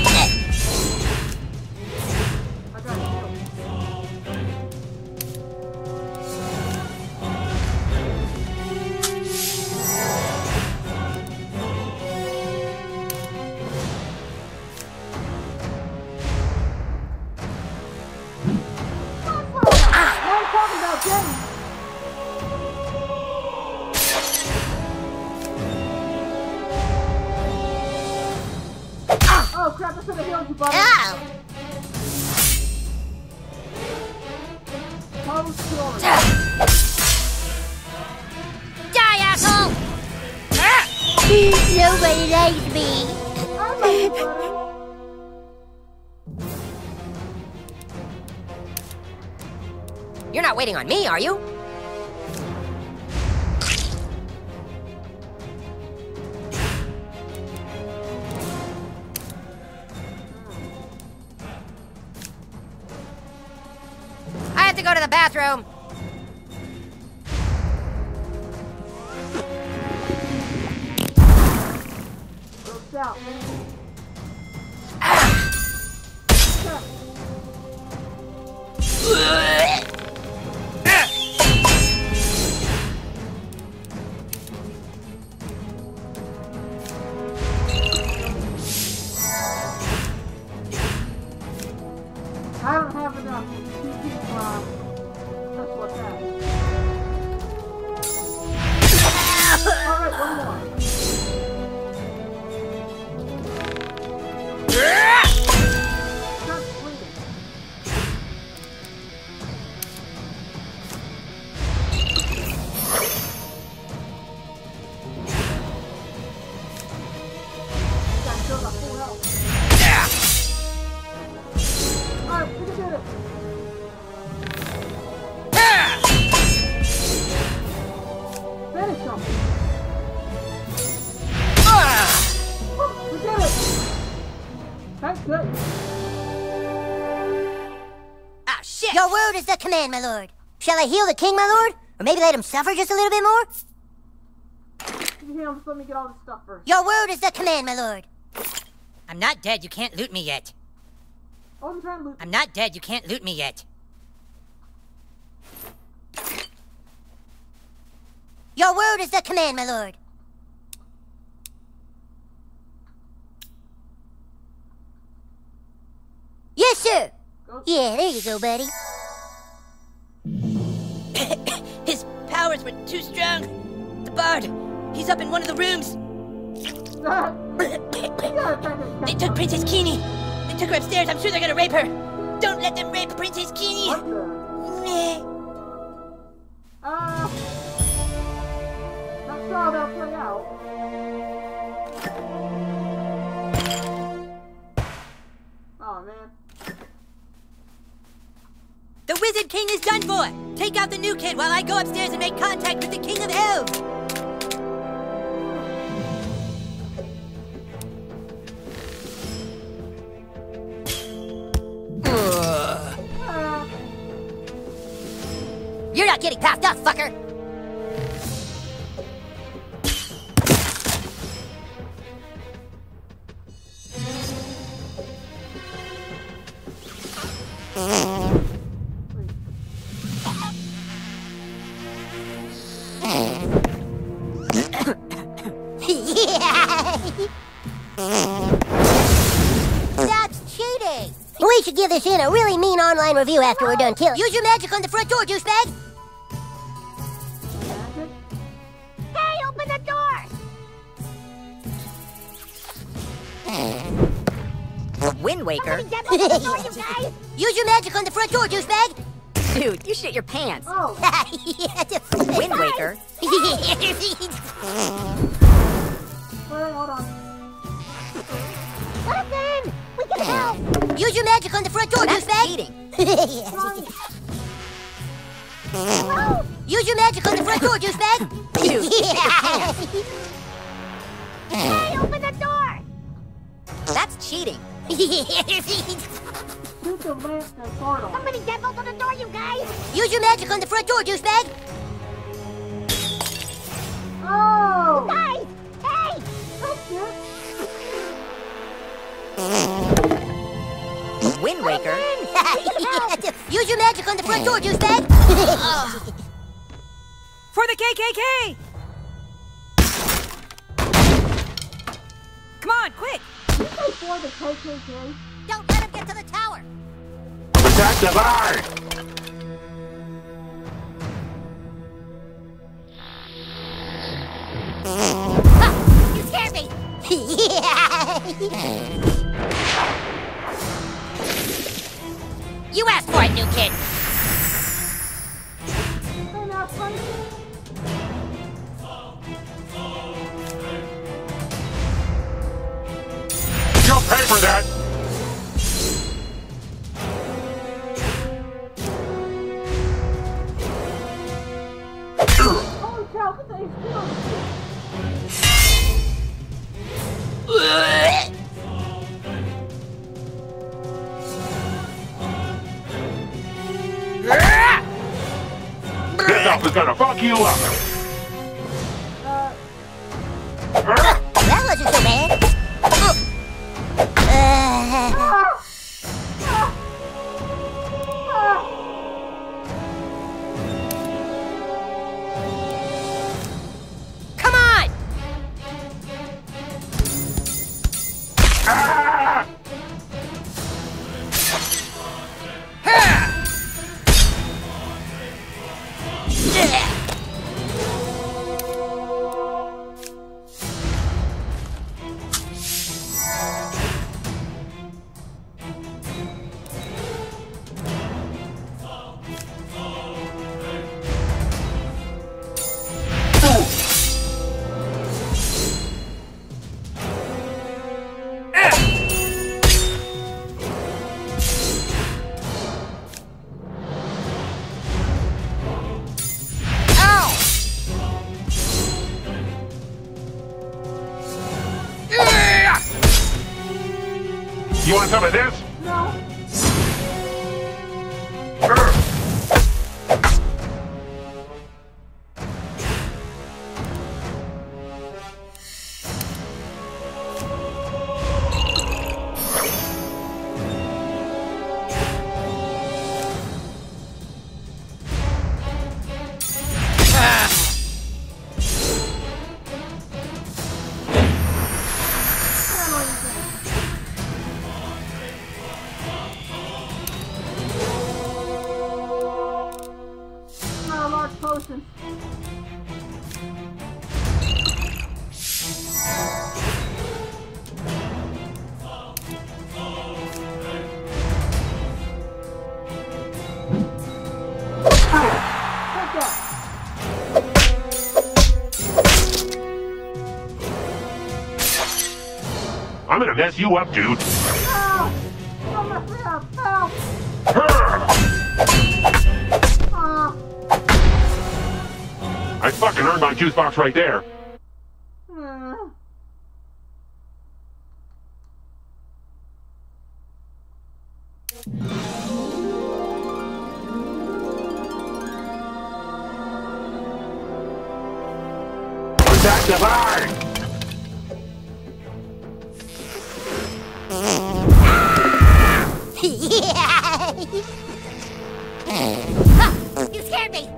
Oh crap, I should have healed you, buddy. Ow! Die, asshole! Nobody likes me. You're not waiting on me, are you? I have to go to the bathroom. Go south. I don't have enough PP, that's what's happening. Alright, one more. Stop bleeding. Got still got full health. Alright, we can do this. Finish him. We did it. That's good. Ah, shit! Your word is the command, my lord. Shall I heal the king, my lord? Or maybe let him suffer just a little bit more? You heal him, just let me get all this stuff first. Your word is the command, my lord. I'm not dead. You can't loot me yet. Oh, I'm trying to loot. I'm not dead. You can't loot me yet. Your word is the command, my lord. Yes, sir. Yeah, there you go, buddy. His powers were too strong. The bard, he's up in one of the rooms. They took Princess Keene. They took her upstairs. I'm sure they're gonna rape her. Don't let them rape Princess Keene. Not sure how that'll play out. Oh, man. The Wizard King is done for. Take out the new kid while I go upstairs and make contact with the King of Elves. You're not getting past us, fucker! That's cheating! We should give this in a really mean online review after we're done killing. Use your magic on the front door, douchebag! Hey, open the door! Wind Waker? Use your magic on the front door, douchebag! Dude, you shit your pants. Oh. Wind Waker? Wait, hold on. Let us in! We can help! Use your magic on the front door, douchebag! Cheating. Use your magic on the front door, douchebag! Dude, you shit your pants. Hey, open the door! That's cheating. Shoot the lamp and portal. Somebody deadbolt on the door, you guys! Use your magic on the front door, douchebag! Oh! Guys! Hey! Wind Waker? Use your magic on the front door, douchebag! For the KKK! Come on, quick! You say for the KKK? Don't let him get to the tower! Protect the bar! You scared me! You asked for it, new kid. Hey, now, funny. You'll pay for that! Holy cow, what the This stuff is gonna fuck you up! That wasn't so bad. Come on! You want some of this? No. Not a large potion. I'm gonna mess you up, dude. No! Don't mess me up! Help! I fucking earned my juice box right there. Divide! You scared me!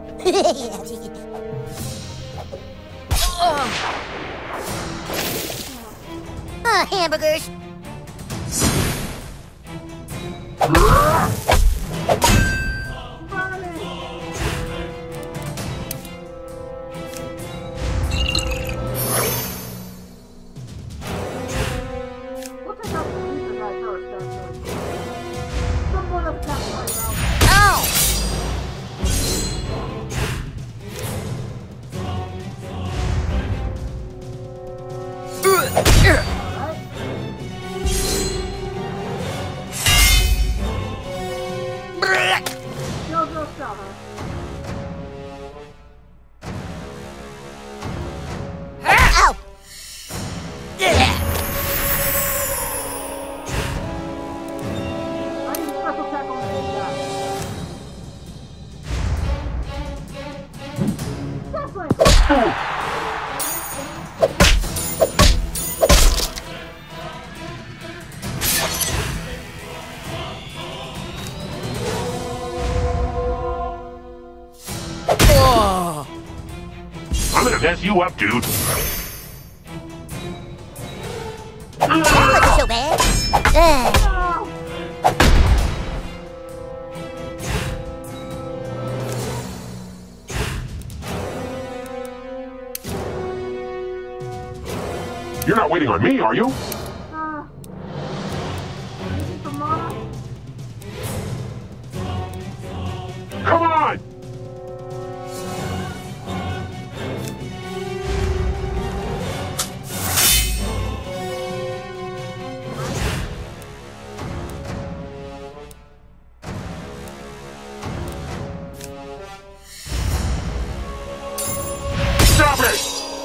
Hamburgers! I'm gonna mess you up, dude. That wasn't so bad. You're not waiting on me, are you? Come on! Stop it!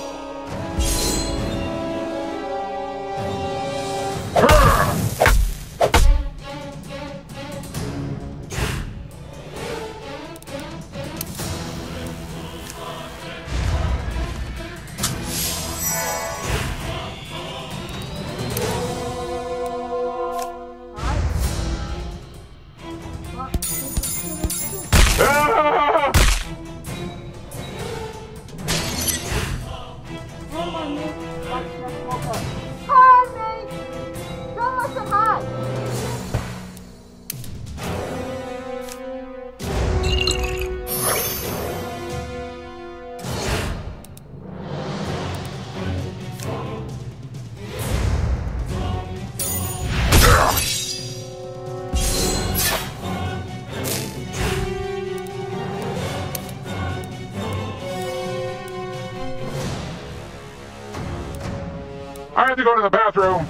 I have to go to the bathroom.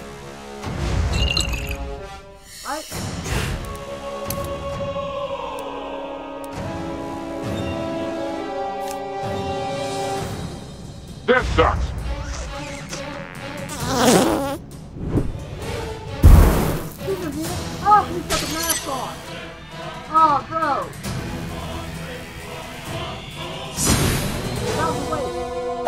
This sucks. Oh, he's got the mask on. Oh, bro. Out of the way.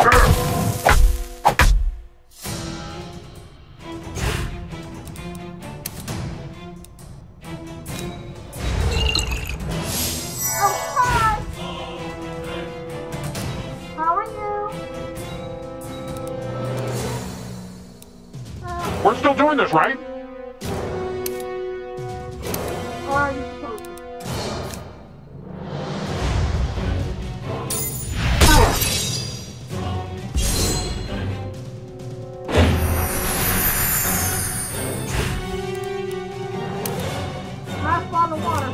We're still doing this, right? Are you supposed to? Last bottle of water.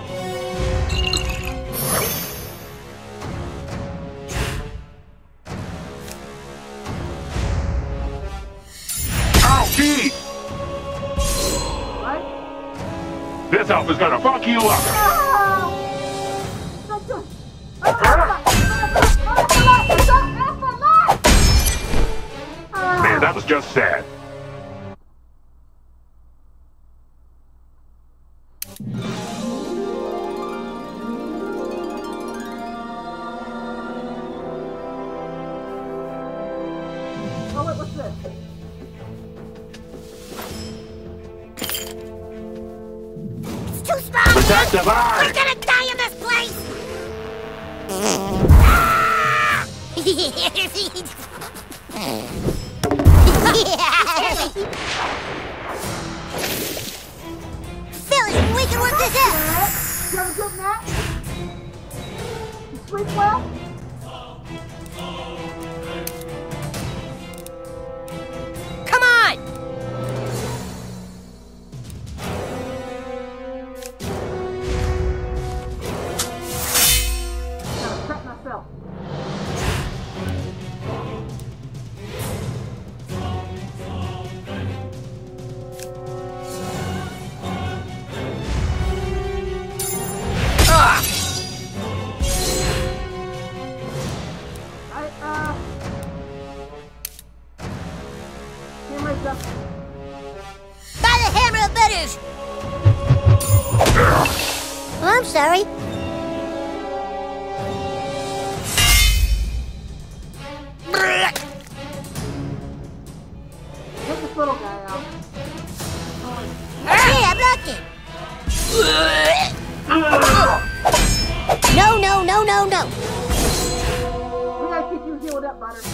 Ouchie! This elf is gonna fuck you up! Man, that was just sad. this? It's too strong! Protect the bar! I'm gonna die in this place! Philly, we can work this out! You have a good nap? You sleep well? Come on! Gotta prep myself. By the hammer of butters! Oh, I'm sorry. Get this little guy out. Hey, I blocked it! No, no, no, no, no! We gotta keep you healed up, Butter.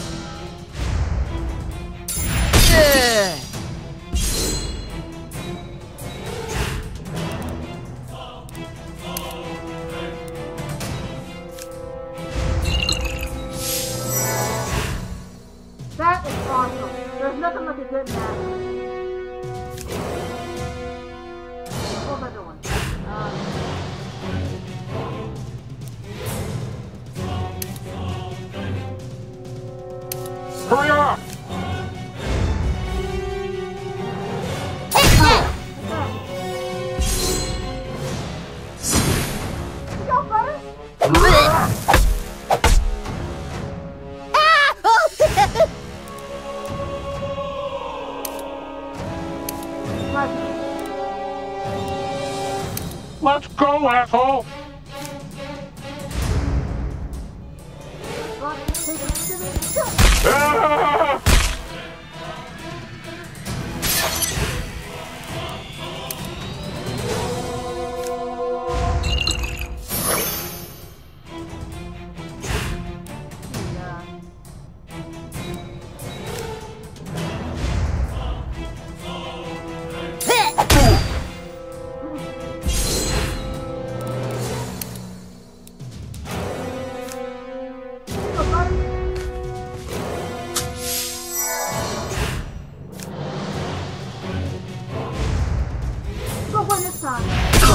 That is awesome. There's nothing like a good match. What was I doing? Hurry up! Go, Butter! Let's go, asshole! Ah! Go win this time.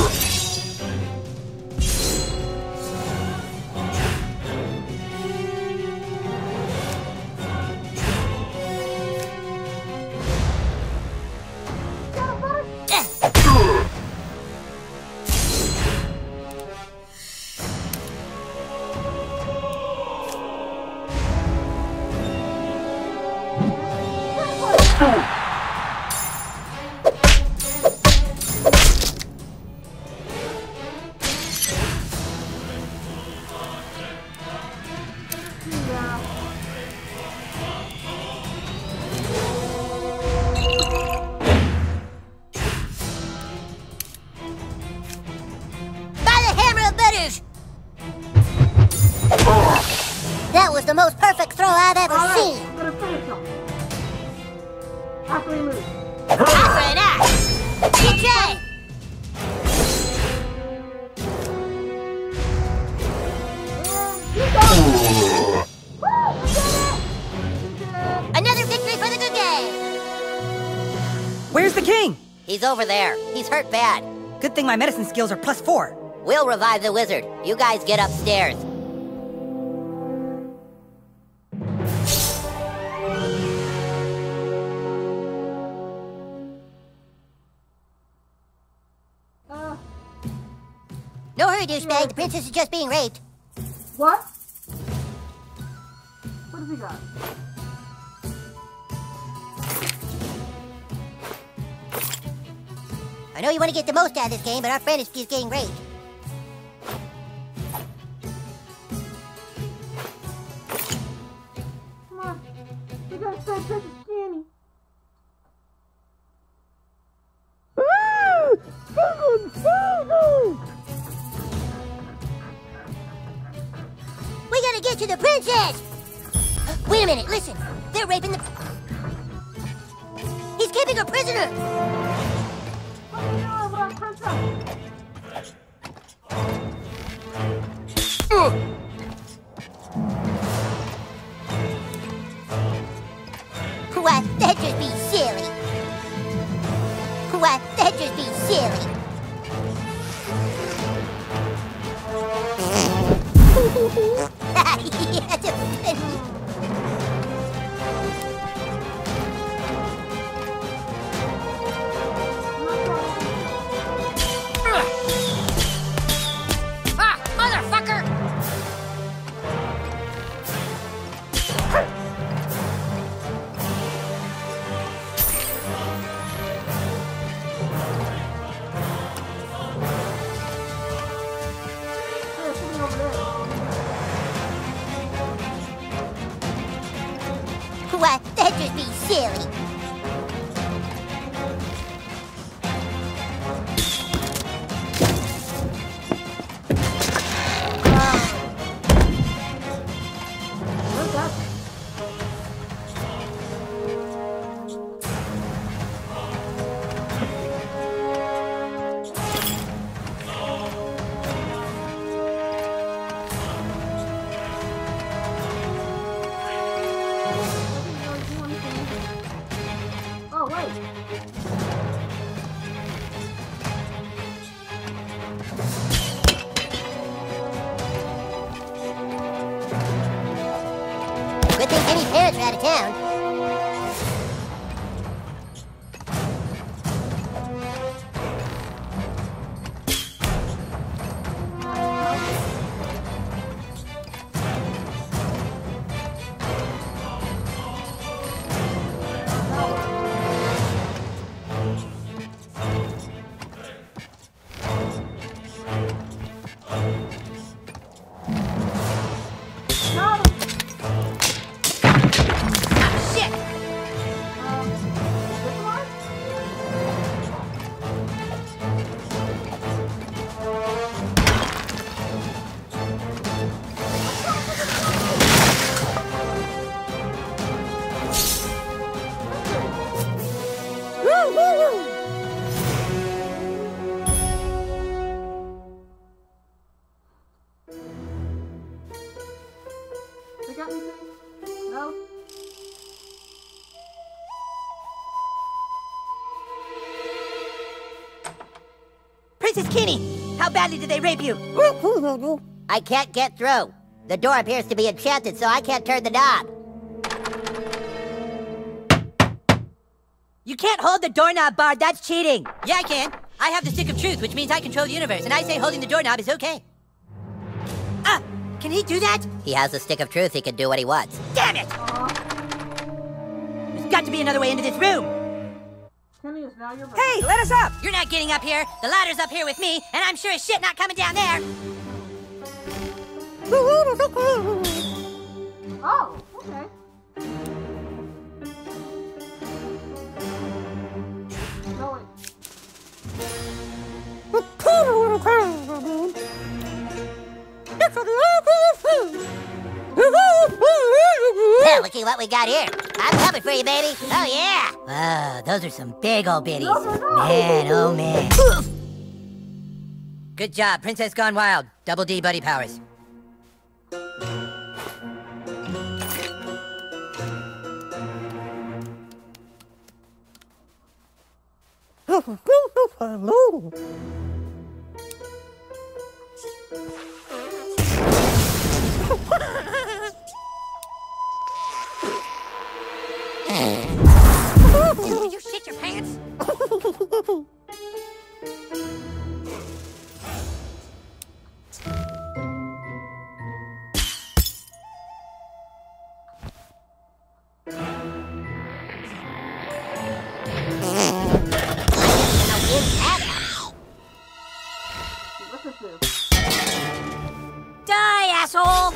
That was the most perfect throw I've ever seen. I'm gonna finish him. After he moves. After that, good try. Another victory for the good guy. Where's the king? He's over there. He's hurt bad. Good thing my medicine skills are +4. We'll revive the wizard. You guys get upstairs. No hurry, douchebag. The princess is just being raped. What? What does he got? I know you want to get the most out of this game, but our friend is getting raped. Come on. You gotta say princess, she get to the princess! Wait a minute, listen. They're raping the... He's keeping her prisoner! What? That'd just be silly. What? That'd just be silly. Yeah, that's funny. Ah, motherfucker! What? That'd just be silly. Good thing Kenny's parents are out of town. They got anything? No? Princess Kenny, how badly did they rape you? I can't get through. The door appears to be enchanted, so I can't turn the knob. You can't hold the doorknob, Bard. That's cheating. Yeah, I can. I have the stick of truth, which means I control the universe, and I say holding the doorknob is okay. Ah! Can he do that? He has the stick of truth. He can do what he wants. Damn it! There's got to be another way into this room. Kenny is now your Hey, let us up! You're not getting up here. The ladder's up here with me, and I'm sure as shit not coming down there. Oh, okay. No, wait. Well, looky what we got here. I'm coming for you, baby. Oh, yeah. Wow, those are some big old bitties. Man, oh man. Good job, Princess Gone Wild. Double D buddy powers. Did you shit your pants? Die, asshole!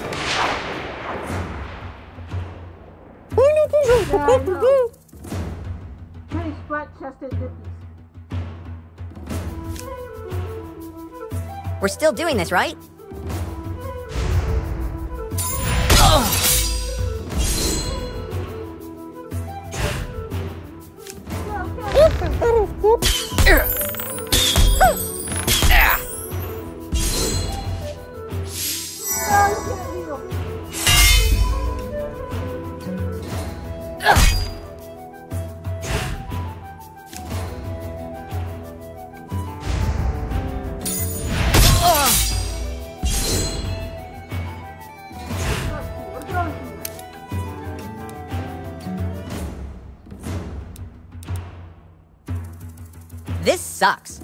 Kenny's flat-chested hippies. We're still doing this, right? This sucks.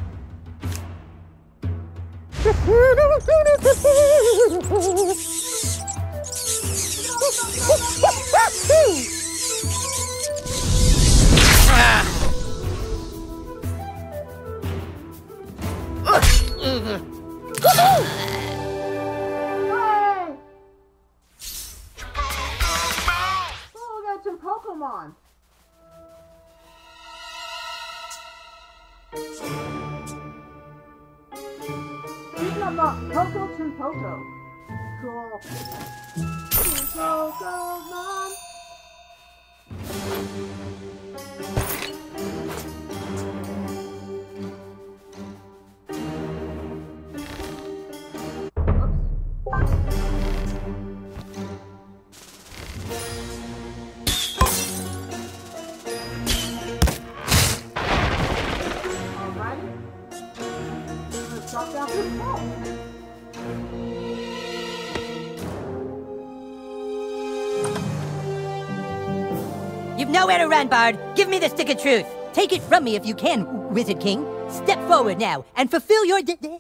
Oh, we got some Pokemon. Speaking about Poco Chinpoco. Cool. Pokemon. You've nowhere to run, Bard. Give me the stick of truth. Take it from me if you can, Wizard King. Step forward now and fulfill your destiny.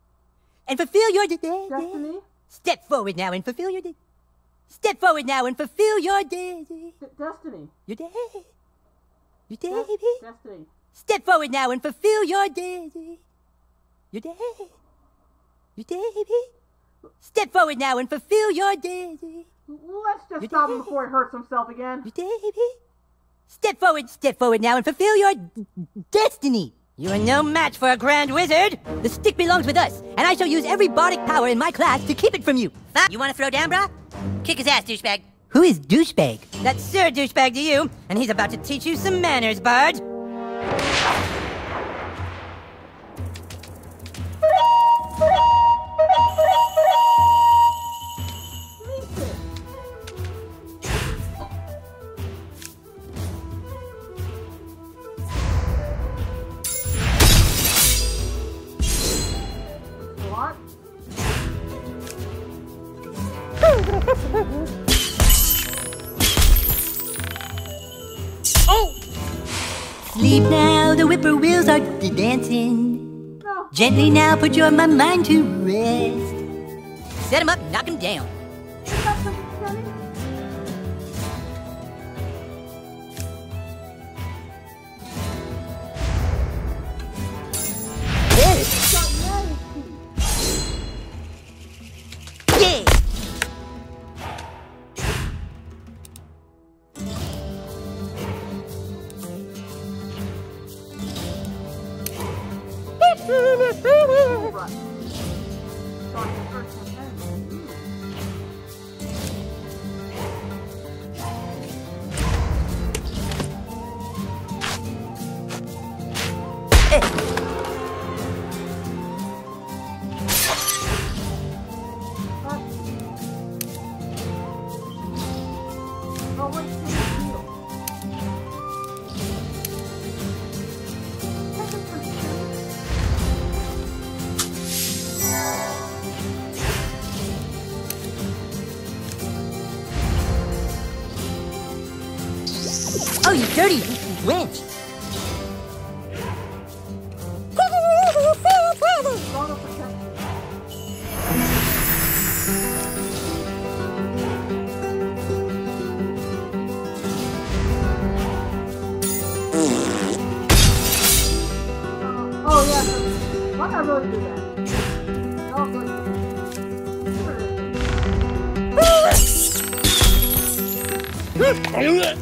Step forward now and fulfill your Step forward now and fulfill your destiny. Your day. Your day, baby. Destiny. Step forward now and fulfill your destiny. Your day. Your day, baby. Step forward now and fulfill your destiny. Let's just stop him before he hurts himself again. Your day, baby. Step forward now and fulfill your destiny. You are no match for a Grand Wizard. The stick belongs with us, and I shall use every bardic power in my class to keep it from you. You want to throw down, brah? Kick his ass, douchebag. Who is douchebag? That's Sir Douchebag to you, and he's about to teach you some manners, Bard. Sleep now, the whippoorwills are dancing. Gently now, put your mind to rest. Set him up, knock him down. Oh, you dirty wench! Oh yeah, why not really do that? Oh, good.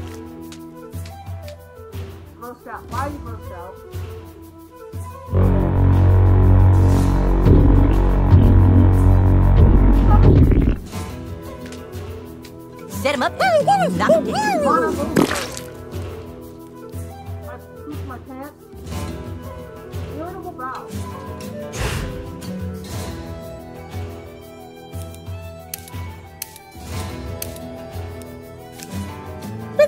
Burst out. Why you burst out? Set him up. Knock him down. I pooped my pants.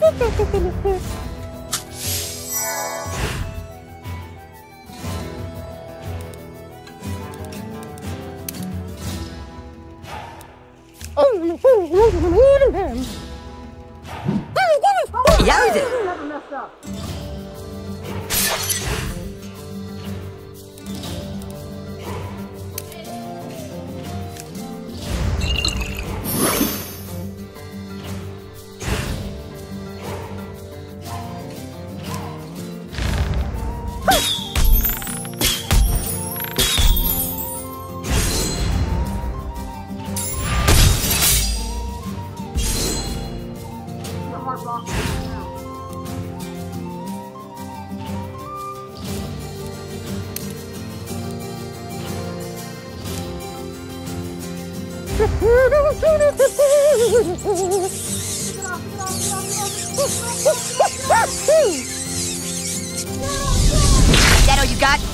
Yowza! Never messed up. Is that all you got?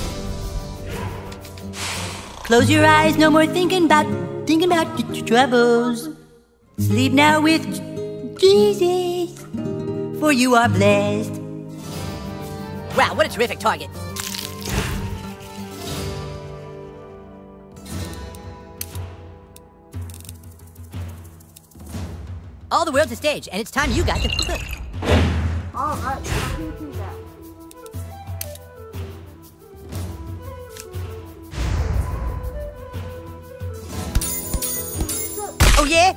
Close your eyes, no more thinking about your troubles. Sleep now with Jesus, for you are blessed. Wow, what a terrific target. All the world's a stage, and it's time you got to cook. All right, how do you do that? Oh yeah?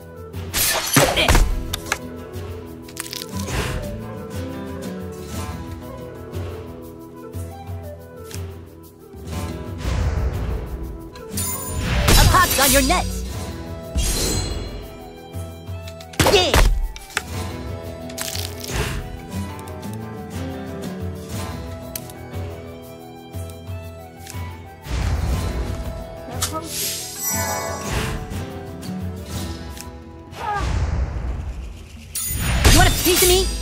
A pop's on your nuts. Yeah. You want a piece of me?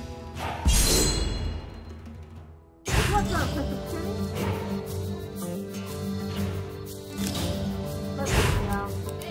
What's up, Mr. Kenny? Let's go now.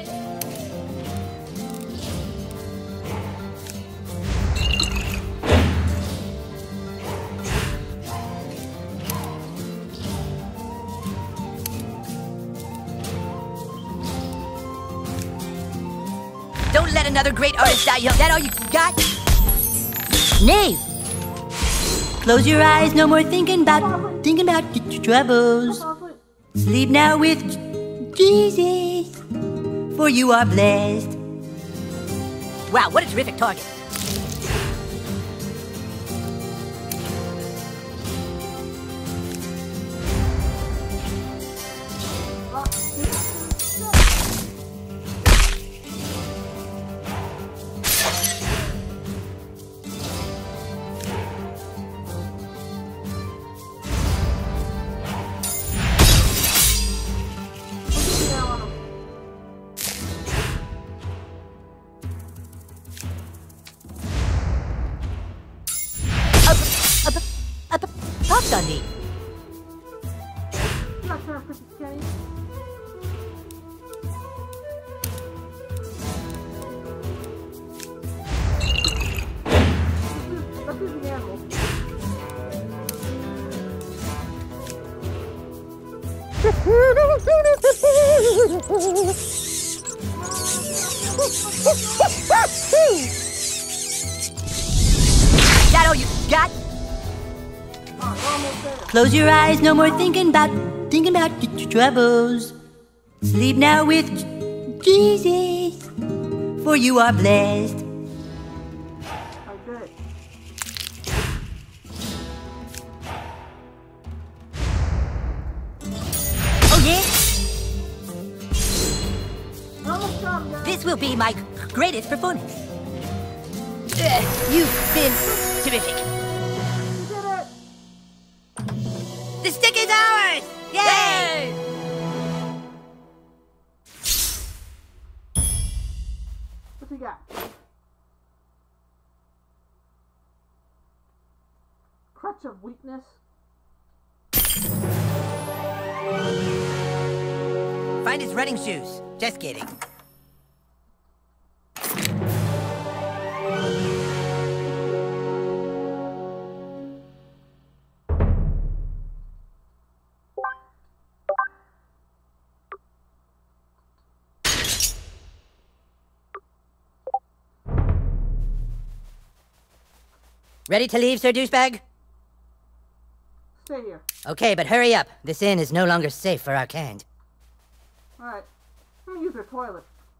Don't let another great artist die young. Is that all you got? Nay. Close your eyes, no more thinking about your troubles. Sleep now with Jesus, for you are blessed. Wow, what a terrific target. Pops on me. Not sure if this is Kenny. Let's do the animal. Is that all you got? Close your eyes, no more thinking about your troubles. Sleep now with Jesus, for you are blessed. Okay. Oh yeah? Almost done, guys. This will be my greatest performance. You've been terrific. You did it. The stick is ours! Yay! What you got? Crutch of weakness. Find his running shoes. Just kidding. Ready to leave, Sir Douchebag? Stay here. Okay, but hurry up. This inn is no longer safe for our kind. Alright. I'm gonna use their toilet.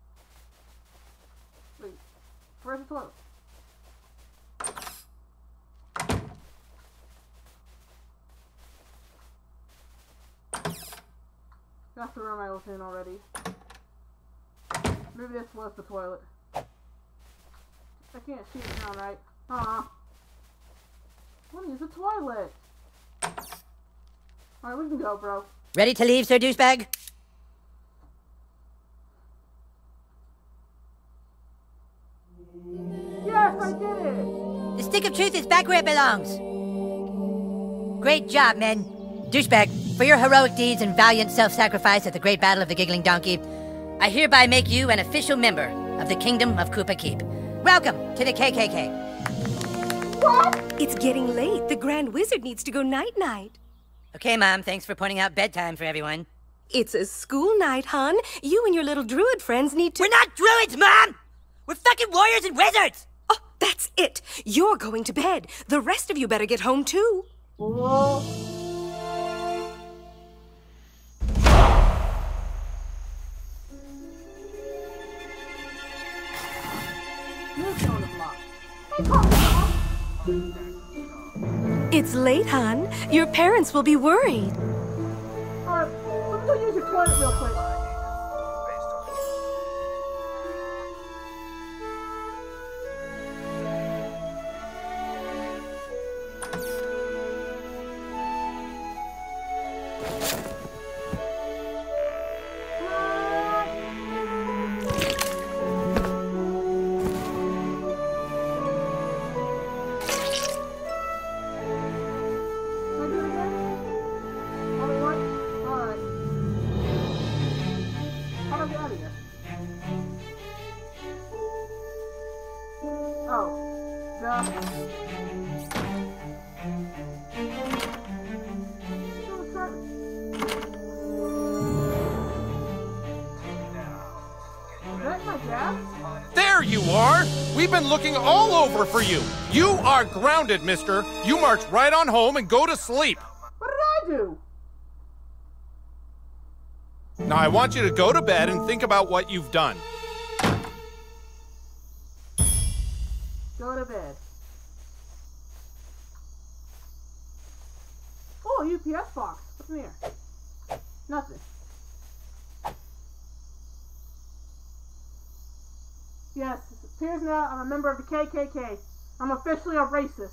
Wait. Where's the toilet? That's the room I was in already. Maybe this was the toilet. I can't see it now, right? Let me use the toilet. Alright, we can go, bro. Ready to leave, Sir Douchebag? Yes, I did it! The stick of truth is back where it belongs. Great job, men. Douchebag, for your heroic deeds and valiant self-sacrifice at the Great Battle of the Giggling Donkey, I hereby make you an official member of the Kingdom of Koopa Keep. Welcome to the KKK. What? It's getting late. The Grand Wizard needs to go night-night. Okay, Mom, thanks for pointing out bedtime for everyone. It's a school night, hon. You and your little druid friends need to— We're not druids, Mom! We're fucking warriors and wizards! Oh, that's it. You're going to bed. The rest of you better get home, too. Whoa. It's late, hon. Your parents will be worried. Alright, let me go use your toilet real quick. There you are! We've been looking all over for you. You are grounded, mister. You march right on home and go to sleep. What did I do? Now I want you to go to bed and think about what you've done. Go to bed. Oh, a UPS box. What's in here? Nothing. Yes, it appears now I'm a member of the KKK. I'm officially a racist.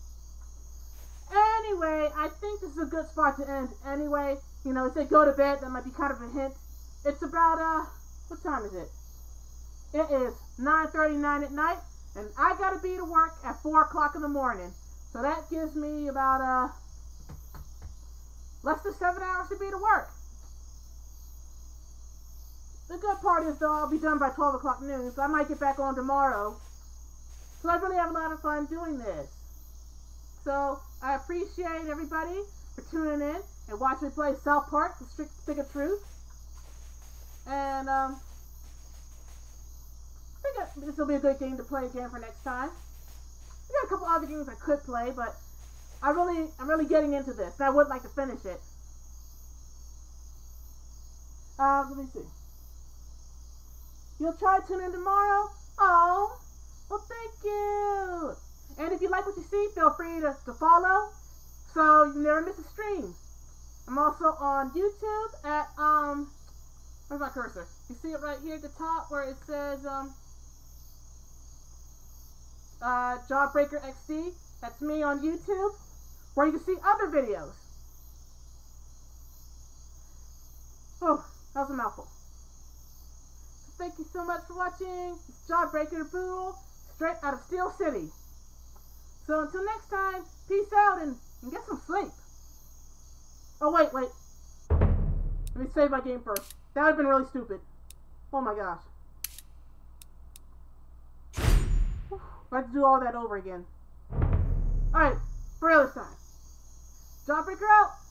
Anyway, I think this is a good spot to end. Anyway, you know, if they go to bed, that might be kind of a hint. It's about, what time is it? It is 9:39 at night, and I gotta be to work at 4 o'clock in the morning. So that gives me about, less than 7 hours to be to work. The good part is, though, I'll be done by 12 o'clock noon, so I might get back on tomorrow. So I really have a lot of fun doing this. So I appreciate everybody for tuning in and watching me play South Park, The Stick of Truth. And I think this will be a good game to play again for next time. I got a couple other games I could play, but I'm really getting into this, and I would like to finish it. Let me see. You'll try to tune in tomorrow? Oh, well, thank you. And if you like what you see, feel free to follow so you never miss a stream. I'm also on YouTube at, where's my cursor? You see it right here at the top where it says, Jawbreaker XD. That's me on YouTube, where you can see other videos. Oh, that was a mouthful. Thank you so much for watching. It's Jawbreaker the Poodle, straight out of Steel City. So until next time, peace out and get some sleep. Oh, wait. Let me save my game first. That would have been really stupid. Oh my gosh. I have to do all that over again. Alright, for real this time. Jawbreaker out.